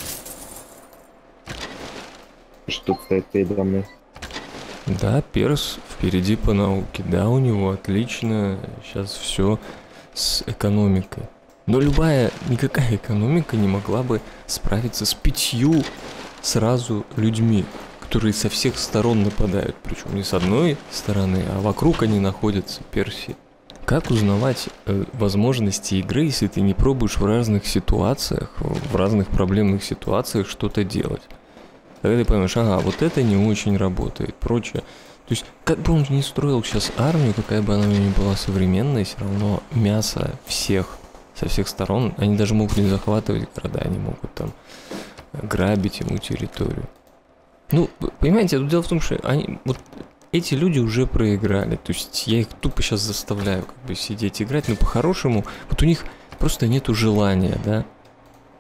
Что тут стоит передо мной? Да, перс впереди по науке. Да, у него отлично сейчас все с экономикой. Но никакая экономика не могла бы справиться с 5 сразу людьми, которые со всех сторон нападают. Причем не с одной стороны, а вокруг они находятся, Персии. Как узнавать возможности игры, если ты не пробуешь в разных ситуациях, в разных проблемных ситуациях что-то делать? Тогда ты поймешь, ага, вот это не очень работает, прочее. То есть, как бы он ни строил сейчас армию, какая бы она ни была современная, все равно мясо всех, со всех сторон, они даже могут не захватывать города, они могут там грабить ему территорию. Ну, понимаете, тут дело в том, что вот эти люди уже проиграли, то есть я их тупо сейчас заставляю как бы сидеть играть, но по-хорошему, вот у них просто нету желания, да.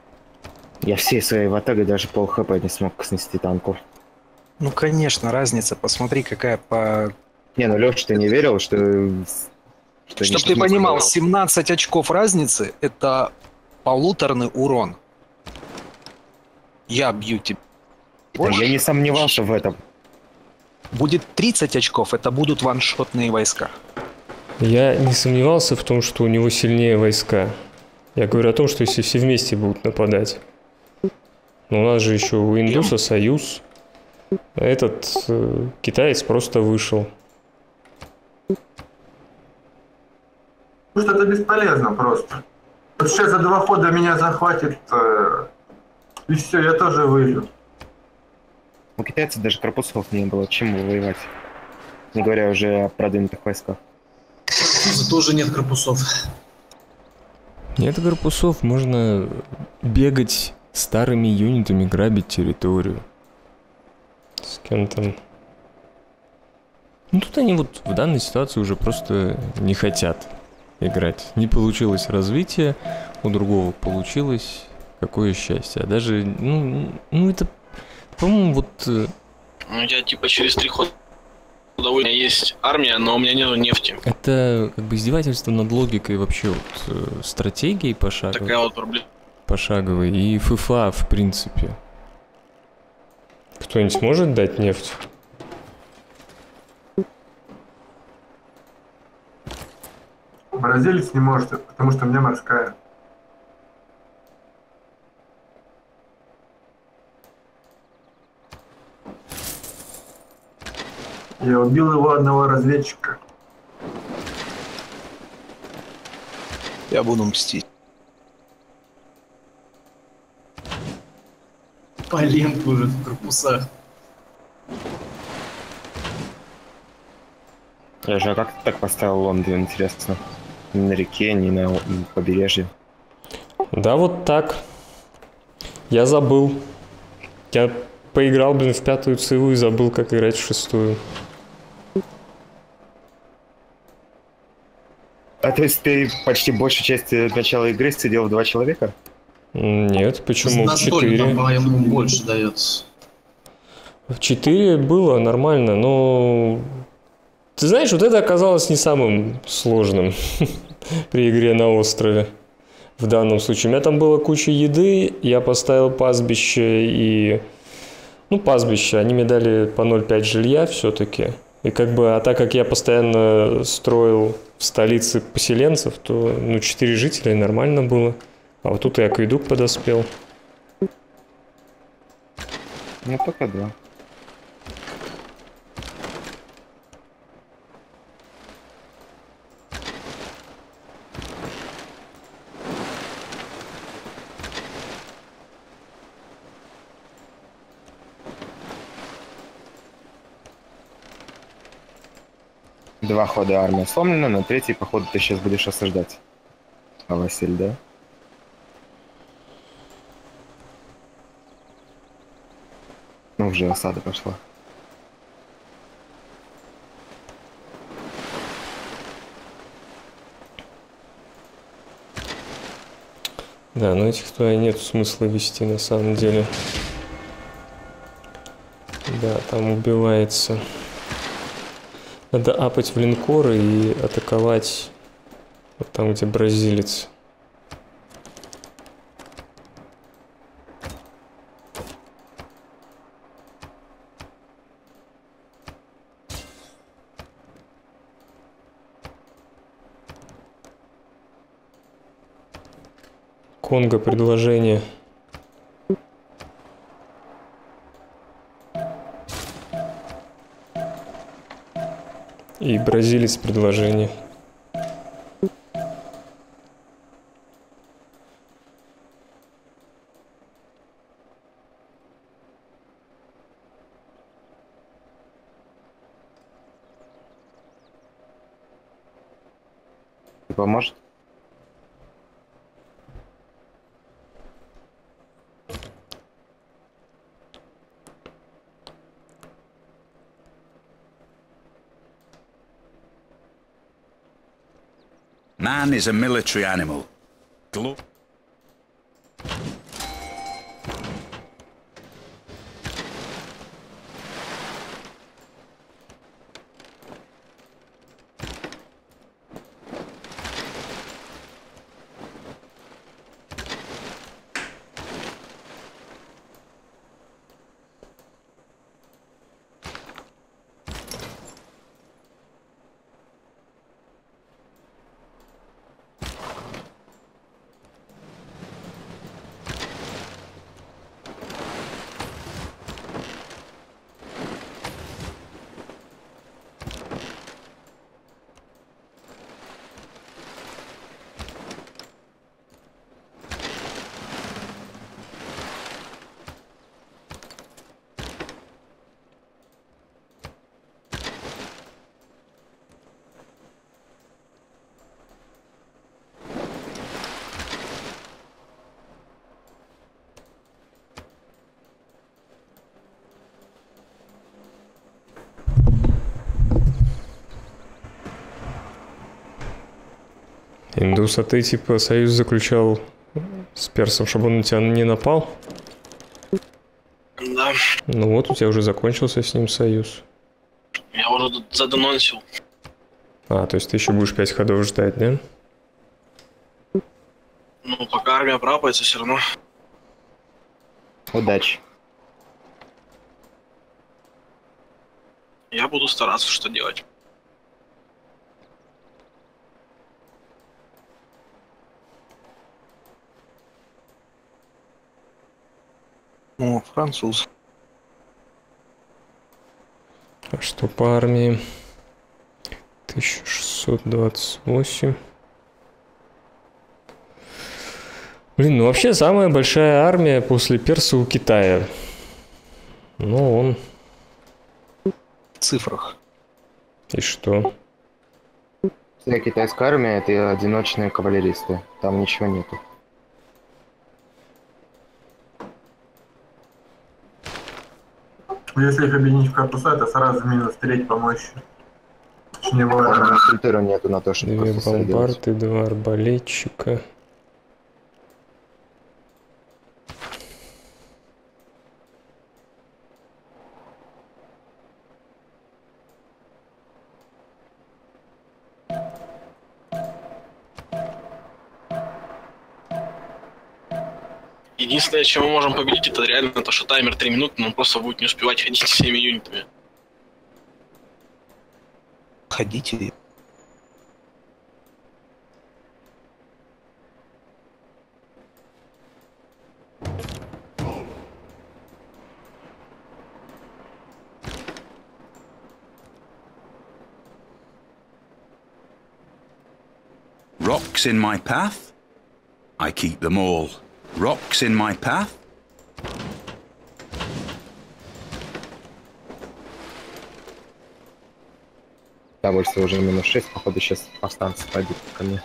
Я всей своей ватагой даже пол хп не смог снести танку. Ну, конечно, разница. Посмотри, какая по... Не, ну, Лёш, ты не верил, что Чтоб ты понимал, 17 очков разницы – это полуторный урон. Я бью тебя. Я не сомневался в этом. Будет 30 очков, это будут ваншотные войска. Я не сомневался в том, что у него сильнее войска. Я говорю о том, что если все вместе будут нападать. Но у нас же еще у индуса союз. А этот китаец просто вышел. Потому что это бесполезно просто. Вот сейчас за 2 хода меня захватит, и все, я тоже выйду. У китайцев даже корпусов не было, чем воевать. Не говоря уже о продвинутых войсках. Тоже нет корпусов. Нет корпусов, можно бегать старыми юнитами, грабить территорию. С кем там... Ну тут они вот в данной ситуации уже просто не хотят играть. Не получилось развитие, у другого получилось. Какое счастье. А даже, ну это, по-моему, вот... Ну, я типа через 3 хода у меня есть армия, но у меня нету нефти. Это как бы издевательство над логикой вообще вот стратегии пошаговой. Такая вот проблема. Пошаговой и ФФА в принципе. Кто-нибудь может дать нефть? Бразилец не может, потому что у меня морская. Я убил его одного разведчика. Я буду мстить. Поленку уже в корпусах. Я же как ты так поставил Лондон, интересно? Ни на реке, ни на побережье. Да, вот так. Я забыл. Я поиграл, блин, в 5-ю ЦИУ и забыл, как играть в 6-ю. А то есть ты почти большую часть начала игры сидел в 2 человека? Нет, почему? В 4. Там, по-моему, больше дается. В 4 было нормально, но... Ты знаешь, вот это оказалось не самым сложным при игре на острове. В данном случае. У меня там была куча еды, я поставил пастбище и... Ну, пастбище, они мне дали по 0,5 жилья все-таки. И как бы, а так как я постоянно строил в столице поселенцев, то, 4 жителя нормально было. А вот тут и акведук подоспел. Ну, пока да. Два хода армия сломлена, на 3-й, походу, ты сейчас будешь осаждать. А Василь, да? Ну, уже осада пошла. Да, но этих туда нет смысла вести на самом деле. Да, там убивается. Надо апать в линкоры и атаковать вот там, где бразилец. Конго предложение. И бразилец предложение. Ты поможешь? Man is a military animal. Индус, а ты типа союз заключал с персом, чтобы он на тебя не напал? Да. Ну вот, у тебя уже закончился с ним союз. Я уже задоносил. А, то есть ты еще будешь 5 ходов ждать, да? Ну, пока армия прапается, все равно. Удачи. Я буду стараться, что делать. О, француз. А что по армии? 1628. Блин, ну вообще самая большая армия после перса у Китая. Ну, он... В цифрах. И что? Вся китайская армия — это одиночные кавалеристы. Там ничего нету. Если их объединить в корпуса, это сразу минус треть по мощи. Там культуры нету на то, чтобы 2 просто делать. бомбарды, 2 арбалетчика. Единственное, чем мы можем победить, это реально то, что таймер 3 минуты, но он просто будет не успевать ходить всеми юнитами. Ходите. Rocks in my path? I keep them all. Rocks in my path? Довольствие уже минус 6, походу сейчас повстанцы пойдут ко мне.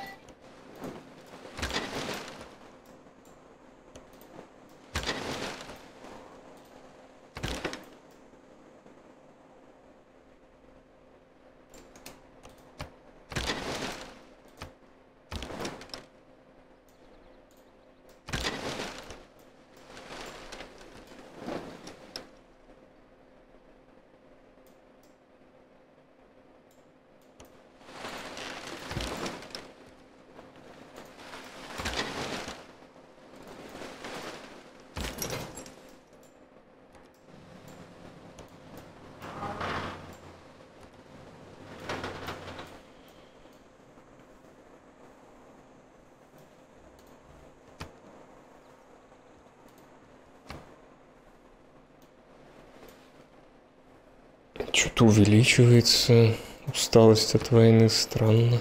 Что-то увеличивается. Усталость от войны, странно.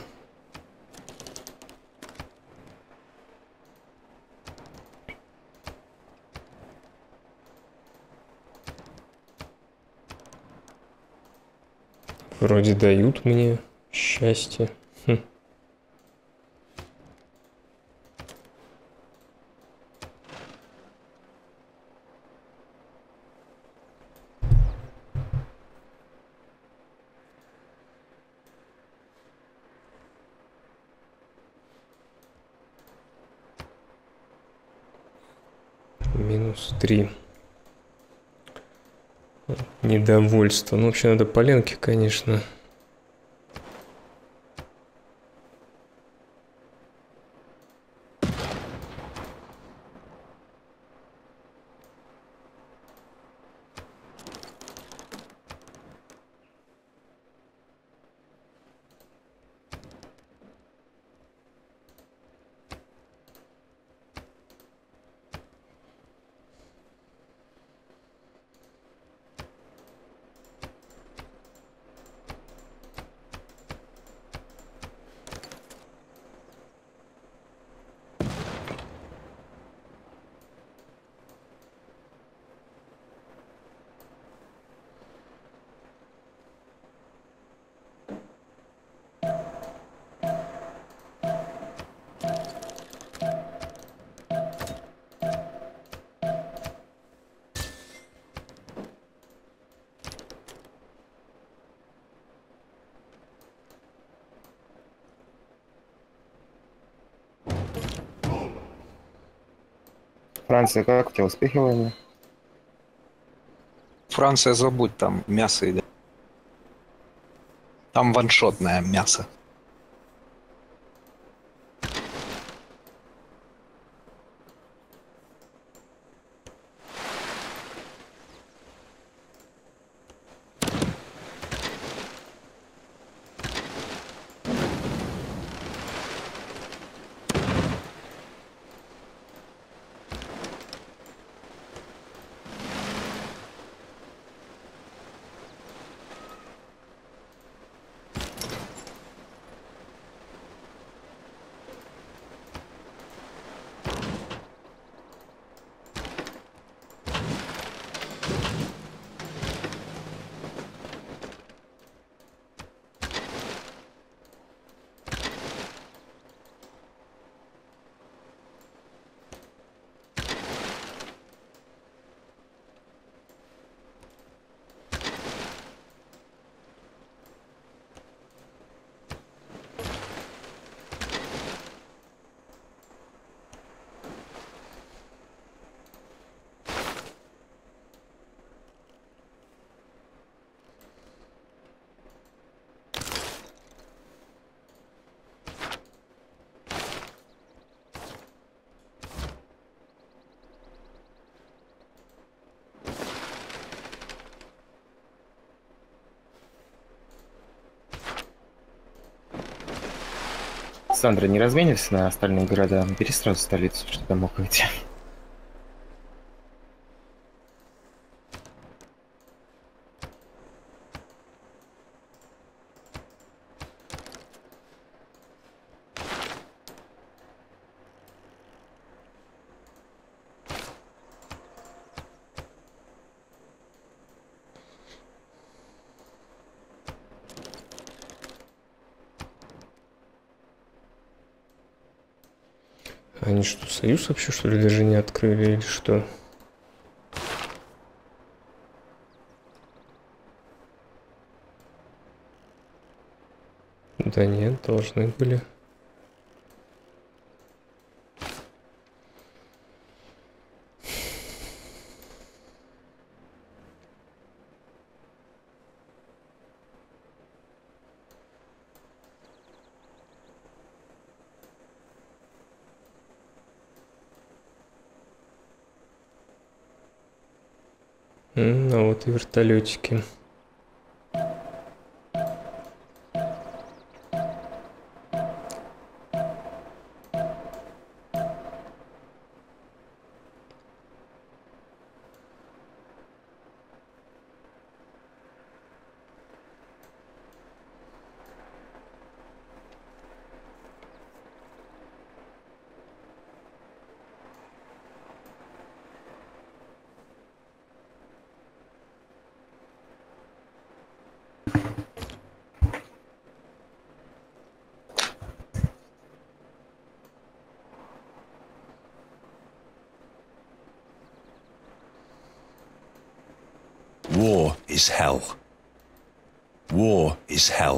Вроде дают мне счастье. Хм. -3. Недовольство. Ну, вообще надо поленки, конечно. Франция, как у тебя успехи в войне? Франция, забудь, там мясо едят. Там ваншотное мясо. Сандра, не разменишься на остальные города? Бери сразу столицу, что там мог выйти. Они что, союз вообще, что ли, даже не открыли или что? Да нет, должны были. А вот и вертолетики. War is hell. War is hell.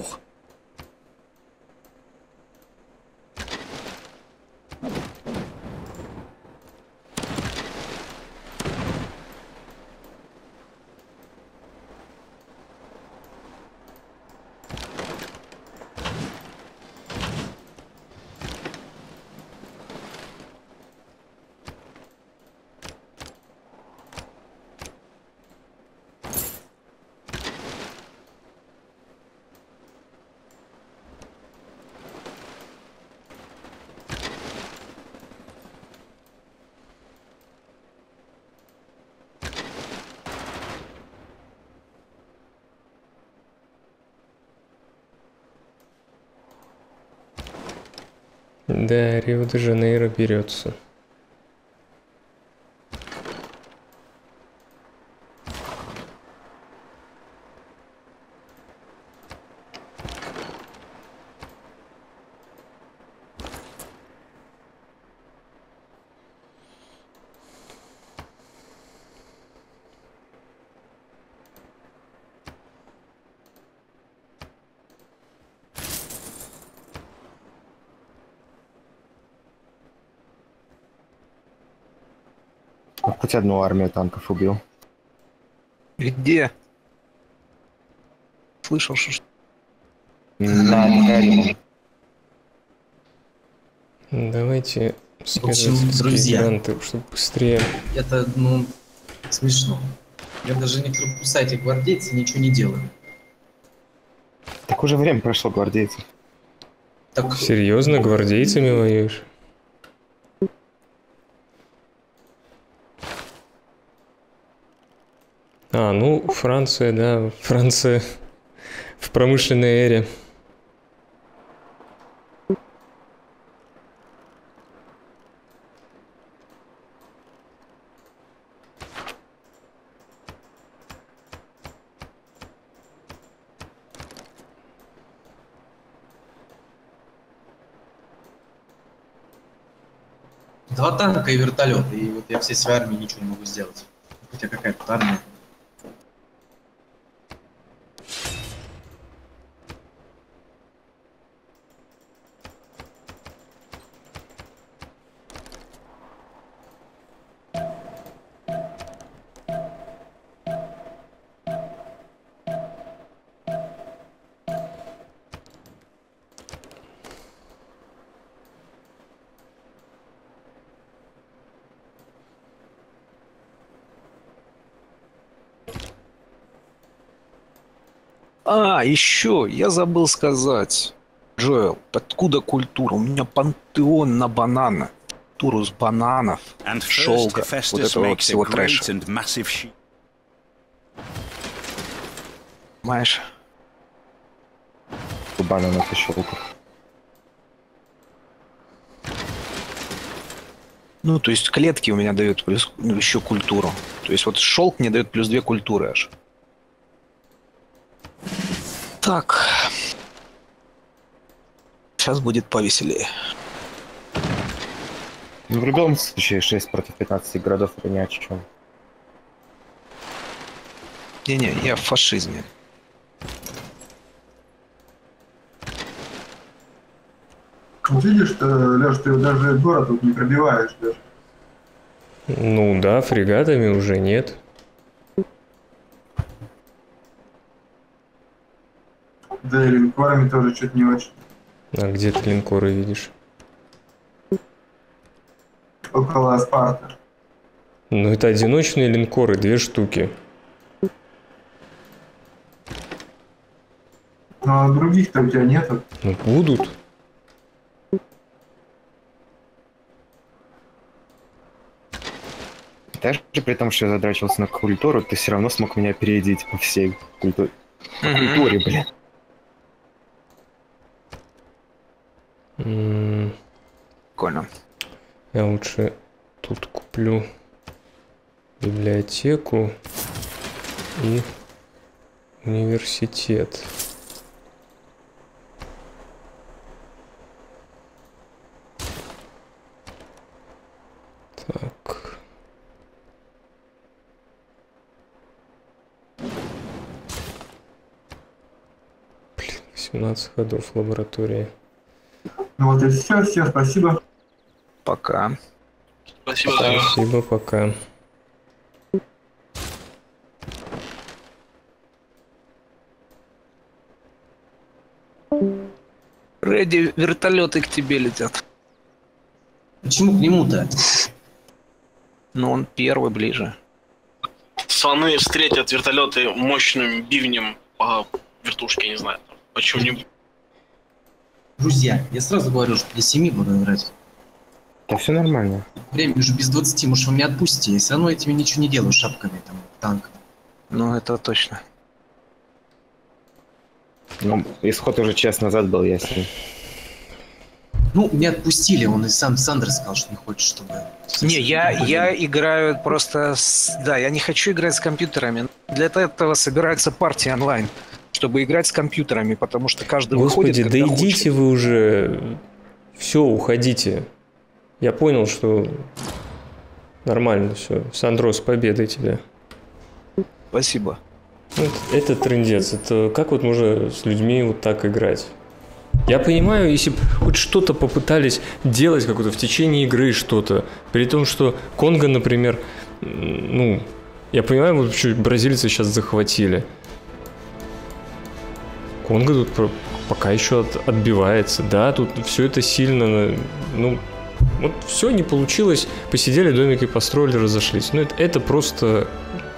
Да, Рио-де-Жанейро берется. Хоть одну армию танков убил. Где? Слышал, что... На Римом. Давайте В общем, друзья, гранты, чтобы быстрее. это, ну, смешно. Я даже не в сайте гвардейцы ничего не делаю. Так уже время прошло, гвардейцев. Так, Серьезно, гвардейцами воюешь? А, ну, Франция, да, Франция в промышленной эре. два танка и вертолет, и вот я всей своей армии ничего не могу сделать. Хотя какая-то армия. А, еще, я забыл сказать. Джоэл, откуда культура? У меня пантеон на бананы. Культуру с бананов, шелка, вот этого всего трэша. Понимаешь? Бананов и шелков. Ну, то есть клетки у меня дают плюс, ну, еще культуру. То есть вот шелк мне дает плюс 2 культуры аж. Так. Сейчас будет повеселее. Ну, в любом случае 6 против 15 городов это ни о чем. Не-не, я в фашизме. Видишь, Леш, ты даже город тут не пробиваешь даже. Ну да, фрегатами уже нет. Да и линкорами тоже что-то не очень. А где ты линкоры видишь? Около Спарта. Ну это одиночные линкоры, 2 штуки. Ну а других-то у тебя нету. Ну будут. Даже при том, что я задрачивался на культуру, ты все равно смог меня опередить по всей культуре. По культуре, блин. Прикольно. Я лучше тут куплю библиотеку и университет. Так. Блин, 18 ходов в лаборатории. Ну вот и все, всем спасибо. Пока. Спасибо. Спасибо, пока. Рэдди, вертолеты к тебе летят. Почему к нему-то? Ну, он первый ближе. Слоны встретят вертолеты мощным бивнем по вертушке, не знаю. Почему-нибудь. Друзья, я сразу говорю, что для 7 буду играть. Да все нормально. Время уже без 20, может вы меня отпустите. Я все равно этими ничего не делаю, шапками, там, танками. Ну, это точно. Ну, исход уже час назад был ясен. Ну, меня отпустили, он и сам Сандер сказал, что не хочет, чтобы... Не, я играю просто да, я не хочу играть с компьютерами. Для этого собирается партия онлайн, чтобы играть с компьютерами, потому что каждый Господи, выходит, да когда идите хочет. вы уже. Все, уходите. Я понял, что нормально все. Сандро, с победой тебя. Спасибо. Ну, это трындец. Это как вот можно с людьми вот так играть? Я понимаю, если бы хоть что-то попытались делать какое-то в течение игры что-то, при том, что Конго, например, ну, я понимаю, вот что бразильцы сейчас захватили. Конго тут пока еще отбивается. Да, тут все это сильно, ну, вот все не получилось. Посидели, домики построили, разошлись. Ну, это просто...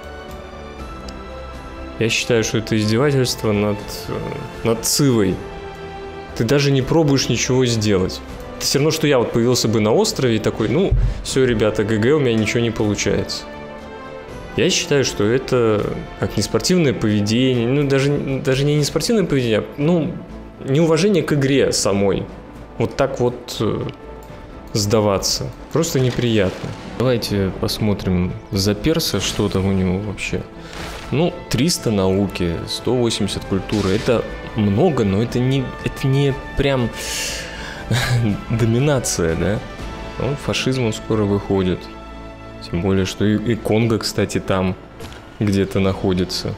Я считаю, что это издевательство над Цивой. Ты даже не пробуешь ничего сделать. Это все равно, что я вот появился бы на острове и такой, ну, все, ребята, ГГ, у меня ничего не получается. Я считаю, что это как неспортивное поведение, ну, даже не неспортивное поведение, а, ну, неуважение к игре самой. Вот так вот сдаваться. Просто неприятно. Давайте посмотрим за перса, что там у него вообще. Ну, 300 науки, 180 культуры. Это много, но это не прям доминация, да? Ну, фашизм он скоро выходит. Тем более, что и Конго, кстати, там где-то находится.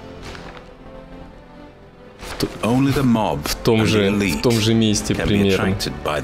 В том же месте примерно.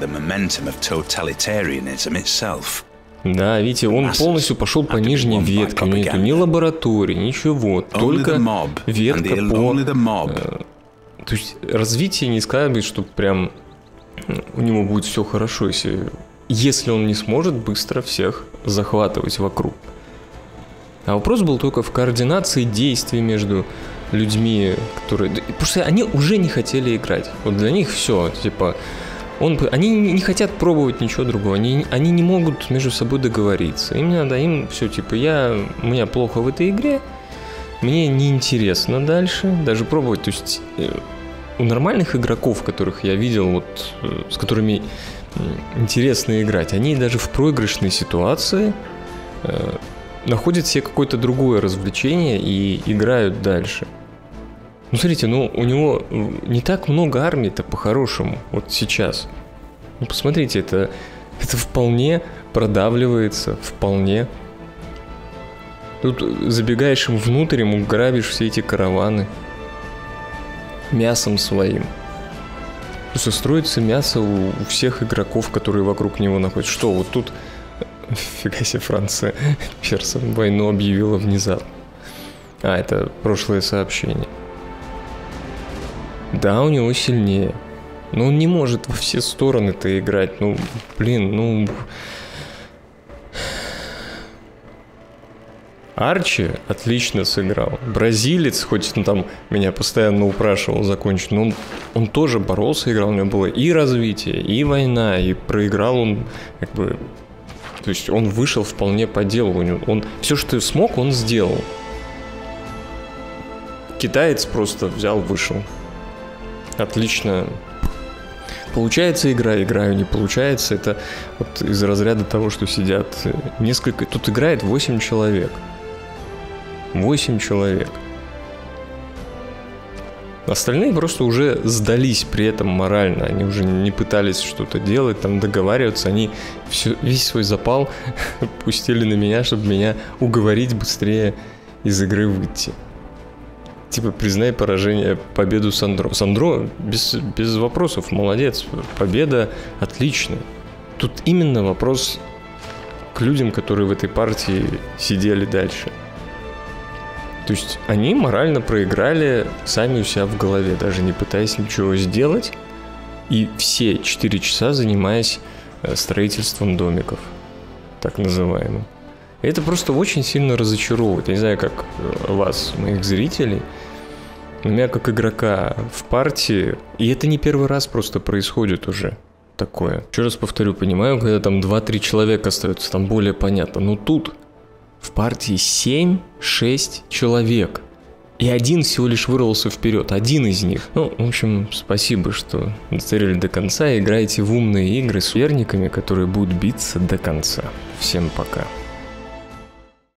Да, видите, он полностью пошел по нижней ветке. У него нету ни лаборатории, ничего. Только ветка по... То есть развитие не сказать, что прям у него будет все хорошо, если он не сможет быстро всех захватывать вокруг. А вопрос был только в координации действий между людьми, которые... Потому что они уже не хотели играть. Вот для них все, типа... Они не хотят пробовать ничего другого. Они не могут между собой договориться. Им все, типа, у меня плохо в этой игре, мне неинтересно дальше даже пробовать. То есть у нормальных игроков, которых я видел, вот, с которыми интересно играть, они даже в проигрышной ситуации находят себе какое-то другое развлечение и играют дальше. Ну, смотрите, у него не так много армий-то по-хорошему, вот сейчас. Ну, посмотрите, это вполне продавливается, вполне. Тут забегаешь им внутрь, ему грабишь все эти караваны мясом своим. То есть строится мясо у всех игроков, которые вокруг него находятся. Что, вот тут, фига себе, Франция персам войну объявила внезапно. Это прошлое сообщение. Да, у него сильнее. Но он не может во все стороны-то играть. Ну, блин, Арчи отлично сыграл. Бразилец, хоть он там меня постоянно упрашивал закончить, но он тоже боролся, играл. У него было и развитие, и война, и проиграл он как бы... То есть он вышел вполне по делу. Он все, что смог, он сделал. Китаец просто взял, вышел. Отлично. Получается играю, не получается. Это вот из разряда того, что сидят несколько... Тут играет 8 человек. 8 человек. Остальные просто уже сдались при этом морально. Они уже не пытались что-то делать, там договариваться. Они весь свой запал пустили на меня, чтобы меня уговорить быстрее из игры выйти. Типа, признай поражение, победу Сандро. Сандро без вопросов, молодец. Победа отличная. Тут именно вопрос к людям, которые в этой партии сидели дальше. То есть они морально проиграли сами у себя в голове, даже не пытаясь ничего сделать. И все 4 часа занимаясь строительством домиков, так называемым. И это просто очень сильно разочаровывает. Я не знаю, как вас, моих зрителей, у меня как игрока в партии, и это не первый раз просто происходит уже такое. Еще раз повторю, понимаю, когда там 2-3 человека остаются, там более понятно. Но тут в партии 7-6 человек. И один всего лишь вырвался вперед, один из них. Ну, в общем, спасибо, что дотеряли до конца. Играйте в умные игры с соперниками, которые будут биться до конца. Всем пока.